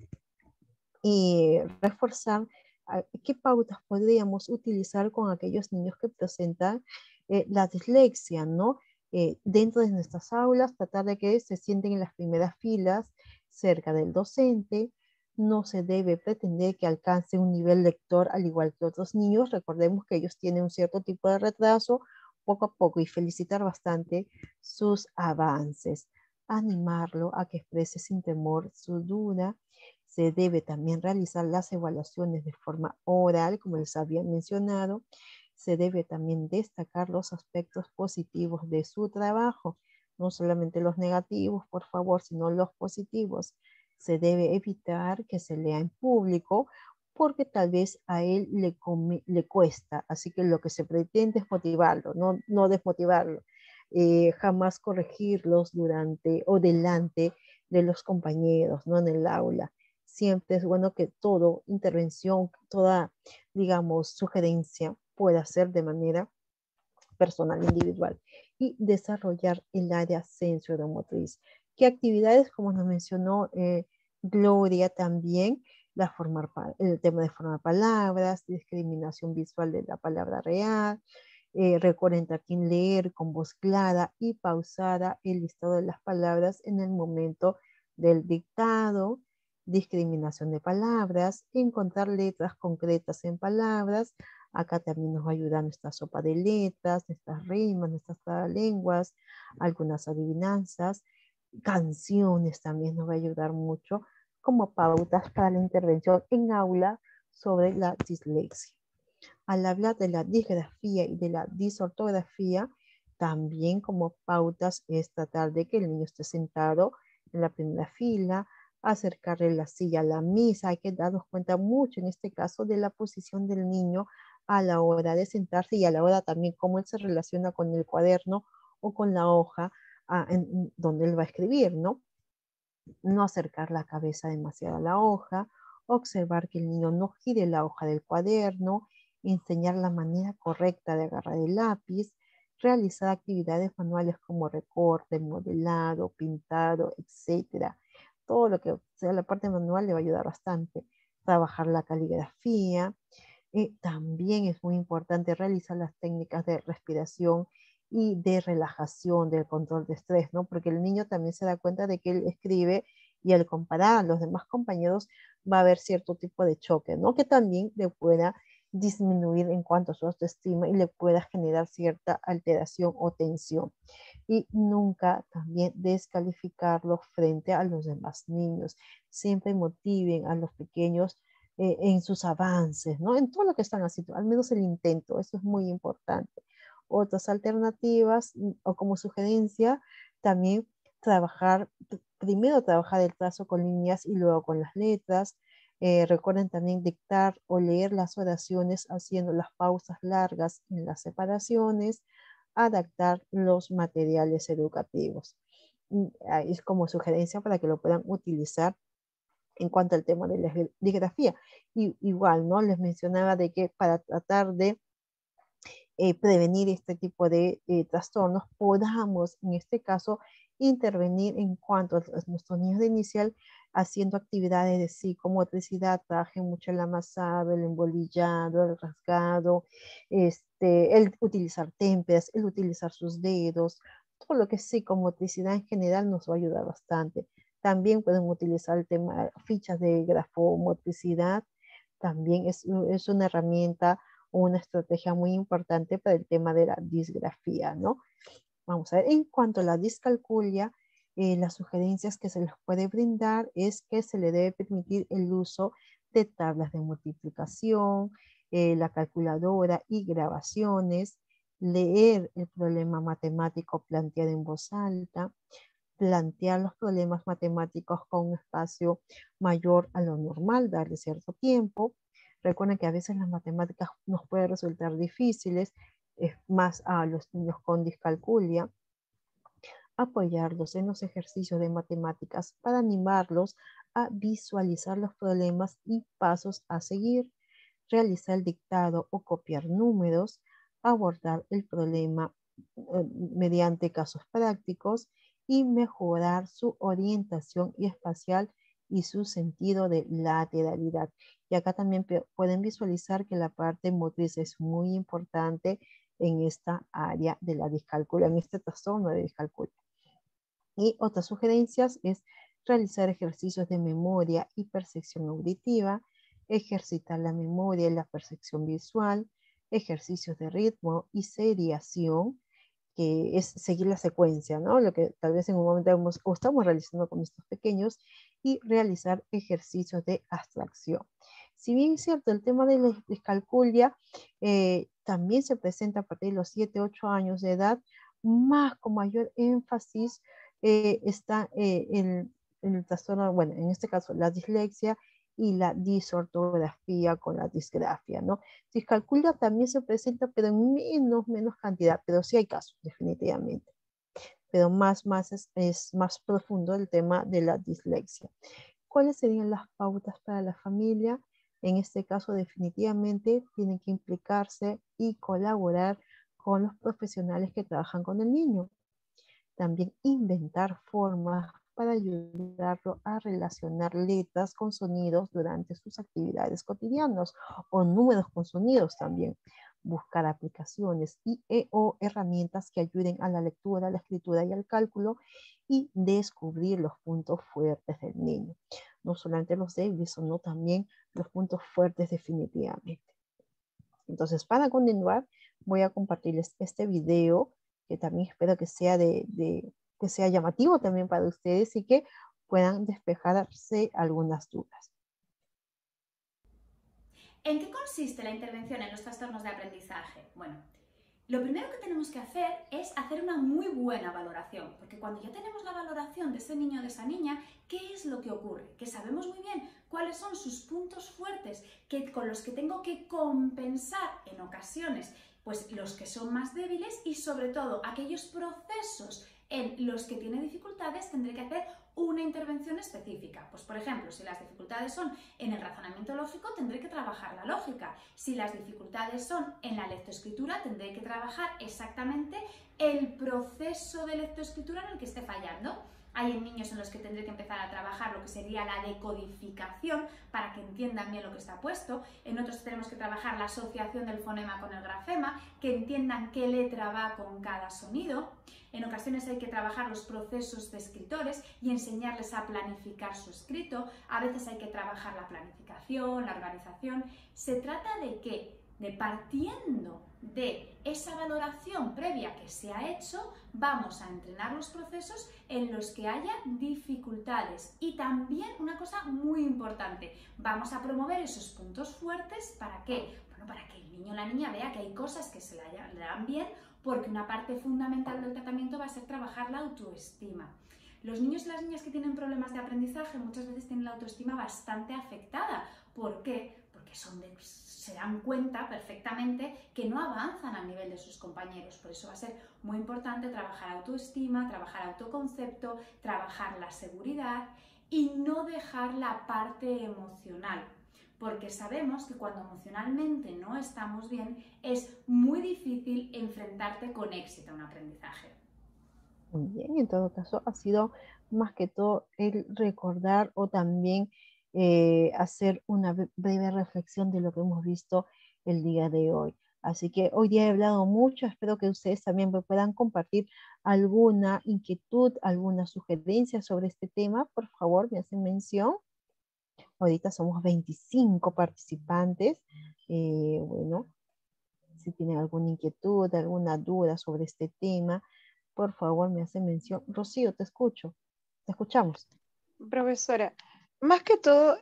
reforzar qué pautas podríamos utilizar con aquellos niños que presentan la dislexia, ¿no? Dentro de nuestras aulas, tratar de que se sienten en las primeras filas, cerca del docente. No se debe pretender que alcance un nivel lector al igual que otros niños. Recordemos que ellos tienen un cierto tipo de retraso poco a poco y felicitar bastante sus avances. Animarlo a que exprese sin temor su duda. Se debe también realizar las evaluaciones de forma oral, como les había mencionado. Se debe también destacar los aspectos positivos de su trabajo, no solamente los negativos, por favor, sino los positivos. Se debe evitar que se lea en público porque tal vez a él le cuesta, así que lo que se pretende es motivarlo, no desmotivarlo. Jamás corregirlos durante o delante de los compañeros, no en el aula. Siempre es bueno que toda intervención, toda, digamos, sugerencia pueda ser de manera personal, individual, y desarrollar el área sensoromotriz. ¿Qué actividades, como nos mencionó Gloria también, el tema de formar palabras, discriminación visual de la palabra real, recuerden también leer con voz clara y pausada el listado de las palabras en el momento del dictado, discriminación de palabras, encontrar letras concretas en palabras, Acá también nos va a ayudar nuestra sopa de letras, nuestras rimas, nuestras lenguas, algunas adivinanzas, canciones también nos va a ayudar mucho como pautas para la intervención en aula sobre la dislexia. Al hablar de la disgrafía y de la disortografía, también como pautas es tratar de que el niño esté sentado en la primera fila, acercarle la silla a la mesa. Hay que darnos cuenta mucho en este caso de la posición del niño a la hora de sentarse y a la hora también cómo él se relaciona con el cuaderno o con la hoja donde él va a escribir, ¿no? No acercar la cabeza demasiado a la hoja, observar que el niño no gire la hoja del cuaderno, enseñar la manera correcta de agarrar el lápiz, realizar actividades manuales como recorte, modelado, pintado, etcétera. Todo lo que sea la parte manual le va a ayudar bastante. Trabajar la caligrafía. También es muy importante realizar las técnicas de respiración y de relajación, del control de estrés, ¿no? Porque el niño también se da cuenta de que él escribe y al comparar a los demás compañeros va a haber cierto tipo de choque, ¿no? Que también le pueda disminuir en cuanto a su autoestima y le pueda generar cierta alteración o tensión. Y nunca también descalificarlo frente a los demás niños. Siempre motiven a los pequeños en sus avances, ¿no? En todo lo que están haciendo, al menos el intento, eso es muy importante. Otras alternativas o como sugerencia, también primero trabajar el trazo con líneas y luego con las letras. Recuerden también dictar o leer las oraciones haciendo las pausas largas en las separaciones, adaptar los materiales educativos. Es como sugerencia para que lo puedan utilizar en cuanto al tema de la disgrafía. Y igual, ¿no? Les mencionaba de que para tratar de prevenir este tipo de trastornos, podamos en este caso intervenir en cuanto a nuestros niños de inicial haciendo actividades de psicomotricidad, trabajen mucho el amasado, el embolillado, el rasgado, el utilizar témperas, el utilizar sus dedos, todo lo que es psicomotricidad en general nos va a ayudar bastante. También pueden utilizar el tema fichas de grafomotricidad, también es una herramienta una estrategia muy importante para el tema de la disgrafía, ¿no? Vamos a ver, en cuanto a la discalculia, las sugerencias que se les puede brindar es que se le debe permitir el uso de tablas de multiplicación, la calculadora y grabaciones, leer el problema matemático planteado en voz alta, plantear los problemas matemáticos con un espacio mayor a lo normal, darle cierto tiempo. Recuerden que a veces las matemáticas nos pueden resultar difíciles, más a los niños con discalculia. Apoyarlos en los ejercicios de matemáticas para animarlos a visualizar los problemas y pasos a seguir. Realizar el dictado o copiar números, abordar el problema mediante casos prácticos y mejorar su orientación y espacial y su sentido de lateralidad. Y acá también pueden visualizar que la parte motriz es muy importante en esta área de la discalculia, en este trastorno de discalculia. Y otras sugerencias es realizar ejercicios de memoria y percepción auditiva, ejercitar la memoria y la percepción visual, ejercicios de ritmo y seriación, que es seguir la secuencia, ¿no? Lo que tal vez en un momento estamos realizando con nuestros pequeños, y realizar ejercicios de abstracción. Si bien es cierto, el tema de la discalculia también se presenta a partir de los 7, 8 años de edad, más con mayor énfasis está el trastorno, bueno, en este caso la dislexia y la disortografía con la disgrafia, ¿no? Discalculia también se presenta, pero en menos cantidad, pero sí hay casos, definitivamente. Pero es más profundo el tema de la dislexia. ¿Cuáles serían las pautas para la familia? En este caso, definitivamente tienen que implicarse y colaborar con los profesionales que trabajan con el niño. También inventar formas para ayudarlo a relacionar letras con sonidos durante sus actividades cotidianas o números con sonidos también. Buscar aplicaciones o herramientas que ayuden a la lectura, la escritura y al cálculo y descubrir los puntos fuertes del niño. No solamente los débiles, sino también los puntos fuertes definitivamente. Entonces, para continuar, voy a compartirles este video que también espero que sea que sea llamativo también para ustedes y que puedan despejarse algunas dudas. ¿En qué consiste la intervención en los trastornos de aprendizaje? Bueno, lo primero que tenemos que hacer es hacer una muy buena valoración, porque cuando ya tenemos la valoración de ese niño o de esa niña, ¿qué es lo que ocurre? Que sabemos muy bien cuáles son sus puntos fuertes con los que tengo que compensar en ocasiones, pues los que son más débiles, y sobre todo aquellos procesos en los que tiene dificultades tendré que hacer una intervención específica. Pues por ejemplo, si las dificultades son en el razonamiento lógico, tendré que trabajar la lógica. Si las dificultades son en la lectoescritura, tendré que trabajar exactamente el proceso de lectoescritura en el que esté fallando. Hay niños en los que tendré que empezar a trabajar lo que sería la decodificación para que entiendan bien lo que está puesto. En otros tenemos que trabajar la asociación del fonema con el grafema, que entiendan qué letra va con cada sonido. En ocasiones hay que trabajar los procesos de escritores y enseñarles a planificar su escrito. A veces hay que trabajar la planificación, la organización. Se trata de que, partiendo de esa valoración previa que se ha hecho, vamos a entrenar los procesos en los que haya dificultades. Y también una cosa muy importante, vamos a promover esos puntos fuertes. ¿Para qué? Bueno, para que el niño o la niña vea que hay cosas que se le dan bien, porque una parte fundamental del tratamiento va a ser trabajar la autoestima. Los niños y las niñas que tienen problemas de aprendizaje muchas veces tienen la autoestima bastante afectada. ¿Por qué? Porque se dan cuenta perfectamente que no avanzan al nivel de sus compañeros. Por eso va a ser muy importante trabajar autoestima, trabajar autoconcepto, trabajar la seguridad y no dejar la parte emocional. Porque sabemos que cuando emocionalmente no estamos bien, es muy difícil enfrentarte con éxito a un aprendizaje. Muy bien, en todo caso ha sido más que todo el recordar o también hacer una breve reflexión de lo que hemos visto el día de hoy. Así que hoy día he hablado mucho, espero que ustedes también me puedan compartir alguna inquietud, alguna sugerencia sobre este tema. Por favor, me hacen mención. Ahorita somos 25 participantes. Bueno, si tienen alguna inquietud, alguna duda sobre este tema, por favor me hacen mención. Rocío, te escucho. Te escuchamos. Profesora, más que todo,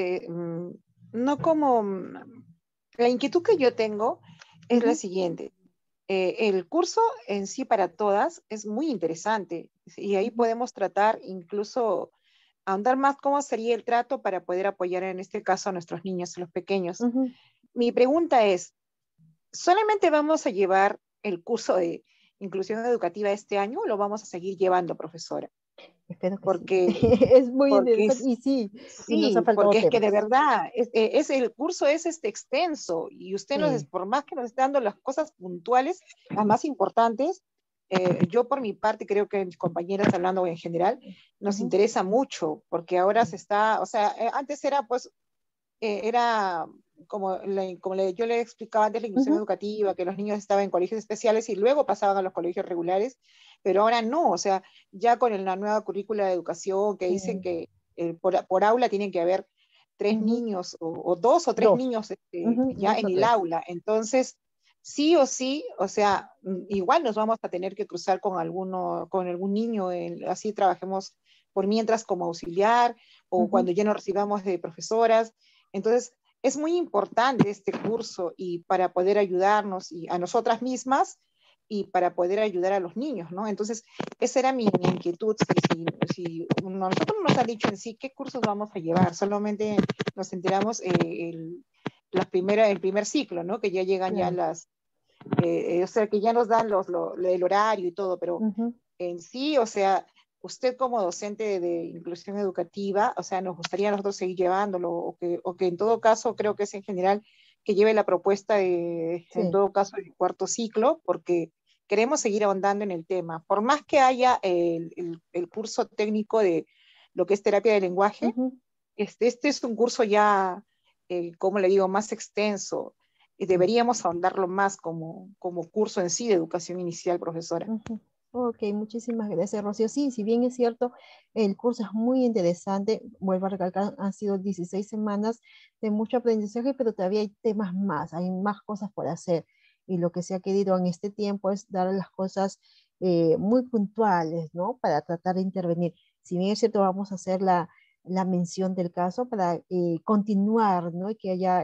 no como la inquietud que yo tengo es la siguiente. El curso en sí para todas es muy interesante y ahí podemos tratar incluso ahondar más cómo sería el trato para poder apoyar en este caso a nuestros niños, a los pequeños. Mi pregunta es, ¿solamente vamos a llevar el curso de inclusión educativa este año o lo vamos a seguir llevando, profesora? Espero que porque sí. Es muy interesante y sí, y nos ha faltado porque es que temas. de verdad el curso es extenso y usted por más que nos esté dando las cosas puntuales, las más importantes, yo por mi parte creo que mis compañeras hablando en general nos interesa mucho porque ahora se está, o sea, antes era pues era como, yo le explicaba antes la inclusión educativa, que los niños estaban en colegios especiales y luego pasaban a los colegios regulares, pero ahora no, o sea, ya con la nueva currícula de educación que dicen que por aula tienen que haber 3 niños o 2 o 3 niños ya en el aula, entonces sí o sí, o sea, igual nos vamos a tener que cruzar con algún niño, así trabajemos por mientras como auxiliar o cuando ya nos recibamos de profesoras. Entonces, es muy importante este curso y para poder ayudarnos y a nosotras mismas y para poder ayudar a los niños, ¿no? Entonces, esa era mi inquietud. Si nosotros no nos han dicho en sí qué cursos vamos a llevar, solamente nos enteramos el primer ciclo, ¿no? Que ya llegan ya o sea, que ya nos dan el horario y todo, pero en sí, o sea, usted como docente de inclusión educativa, o sea, nos gustaría nosotros seguir llevándolo, o que en todo caso, creo que es en general, que lleve la propuesta en todo caso, el 4º ciclo, porque queremos seguir ahondando en el tema. Por más que haya el curso técnico de lo que es terapia de lenguaje, este es un curso ya, como le digo, más extenso, y deberíamos ahondarlo más como curso en sí de educación inicial, profesora. Ok, muchísimas gracias, Rocío. Sí, si bien es cierto, el curso es muy interesante, vuelvo a recalcar, han sido 16 semanas de mucho aprendizaje, pero todavía hay temas más, hay más cosas por hacer. Y lo que se ha querido en este tiempo es dar las cosas muy puntuales, ¿no? Para tratar de intervenir. Si bien es cierto, vamos a hacer la mención del caso para continuar, ¿no? Y que haya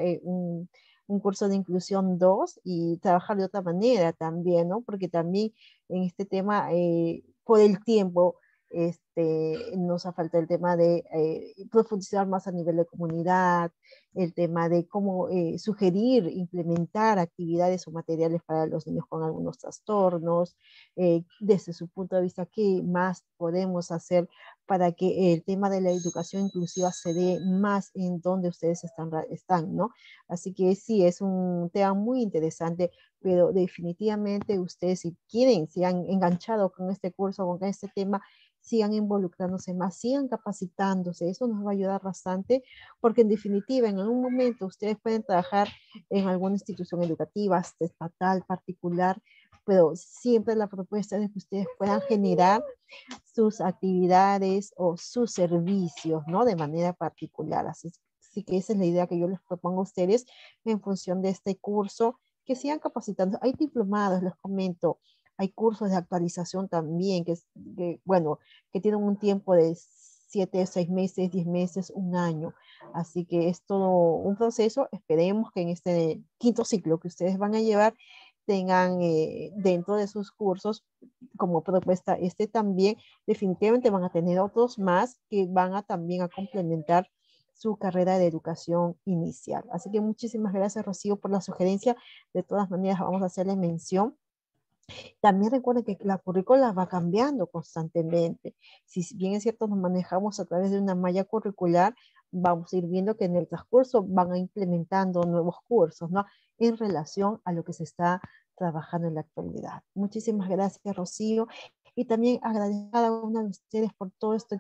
un curso de inclusión 2 y trabajar de otra manera también, ¿no? Porque también en este tema, por el tiempo, nos ha faltado el tema de profundizar más a nivel de comunidad, el tema de cómo sugerir, implementar actividades o materiales para los niños con algunos trastornos, desde su punto de vista, qué más podemos hacer para que el tema de la educación inclusiva se dé más en donde ustedes están, ¿no? Así que sí, es un tema muy interesante, pero definitivamente ustedes si quieren, si han enganchado con este curso, con este tema, sigan involucrándose más, sigan capacitándose, eso nos va a ayudar bastante, porque en definitiva, en algún momento ustedes pueden trabajar en alguna institución educativa, hasta estatal, particular, pero siempre la propuesta es que ustedes puedan generar sus actividades o sus servicios, ¿no? De manera particular. Así que esa es la idea que yo les propongo a ustedes en función de este curso, que sigan capacitando. Hay diplomados, les comento, hay cursos de actualización también, bueno, que tienen un tiempo de 7, 6 meses, 10 meses, un año. Así que es todo un proceso. Esperemos que en este quinto ciclo que ustedes van a llevar tengan dentro de sus cursos como propuesta también, definitivamente van a tener otros más que van a también a complementar su carrera de educación inicial. Así que muchísimas gracias, Rocío, por la sugerencia. De todas maneras, vamos a hacerle mención. También recuerden que la currícula va cambiando constantemente. Si bien es cierto, nos manejamos a través de una malla curricular, vamos a ir viendo que en el transcurso van a implementando nuevos cursos, ¿no? En relación a lo que se está trabajando en la actualidad. Muchísimas gracias, Rocío. Y también agradecer a cada una de ustedes por todo esto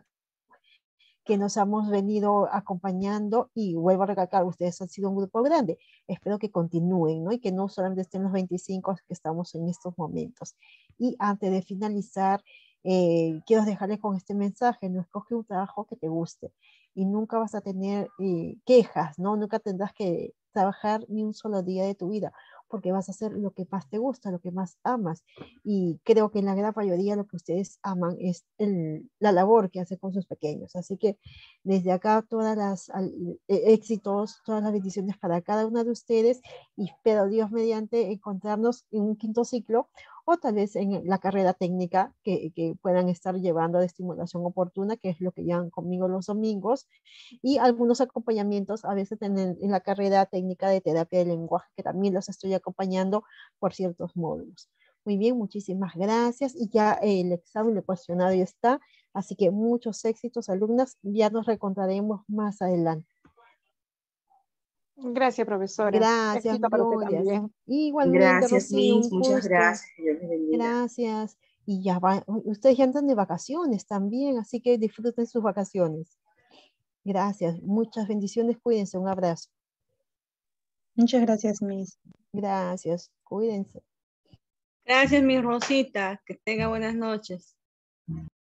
que nos hemos venido acompañando y vuelvo a recalcar, ustedes han sido un grupo grande. Espero que continúen, ¿no? Y que no solamente estén los 25 que estamos en estos momentos. Y antes de finalizar, quiero dejarles con este mensaje, no escoge un trabajo que te guste y nunca vas a tener quejas, ¿no? Nunca tendrás que trabajar ni un solo día de tu vida porque vas a hacer lo que más te gusta, lo que más amas. Y creo que en la gran mayoría lo que ustedes aman es la labor que hacen con sus pequeños. Así que desde acá todas las éxitos, todas las bendiciones para cada una de ustedes y espero Dios mediante encontrarnos en un quinto ciclo o tal vez en la carrera técnica que puedan estar llevando de estimulación oportuna, que es lo que llevan conmigo los domingos, y algunos acompañamientos a veces en la carrera técnica de terapia del lenguaje, que también los estoy acompañando por ciertos módulos. Muy bien, muchísimas gracias. Y ya el examen, el cuestionario está. Así que muchos éxitos, alumnas. Ya nos reencontraremos más adelante. Gracias, profesora. Gracias, Éxito para usted Glorias. también. Igualmente, Gracias, Rocío, Miss. un Muchas gusto. gracias. Que Dios les bendiga. Gracias. Y ya van, ustedes ya andan de vacaciones también, así que disfruten sus vacaciones. Gracias. Muchas bendiciones. Cuídense. Un abrazo. Muchas gracias, Miss. Gracias. Cuídense. Gracias, mi Rosita. Que tenga buenas noches.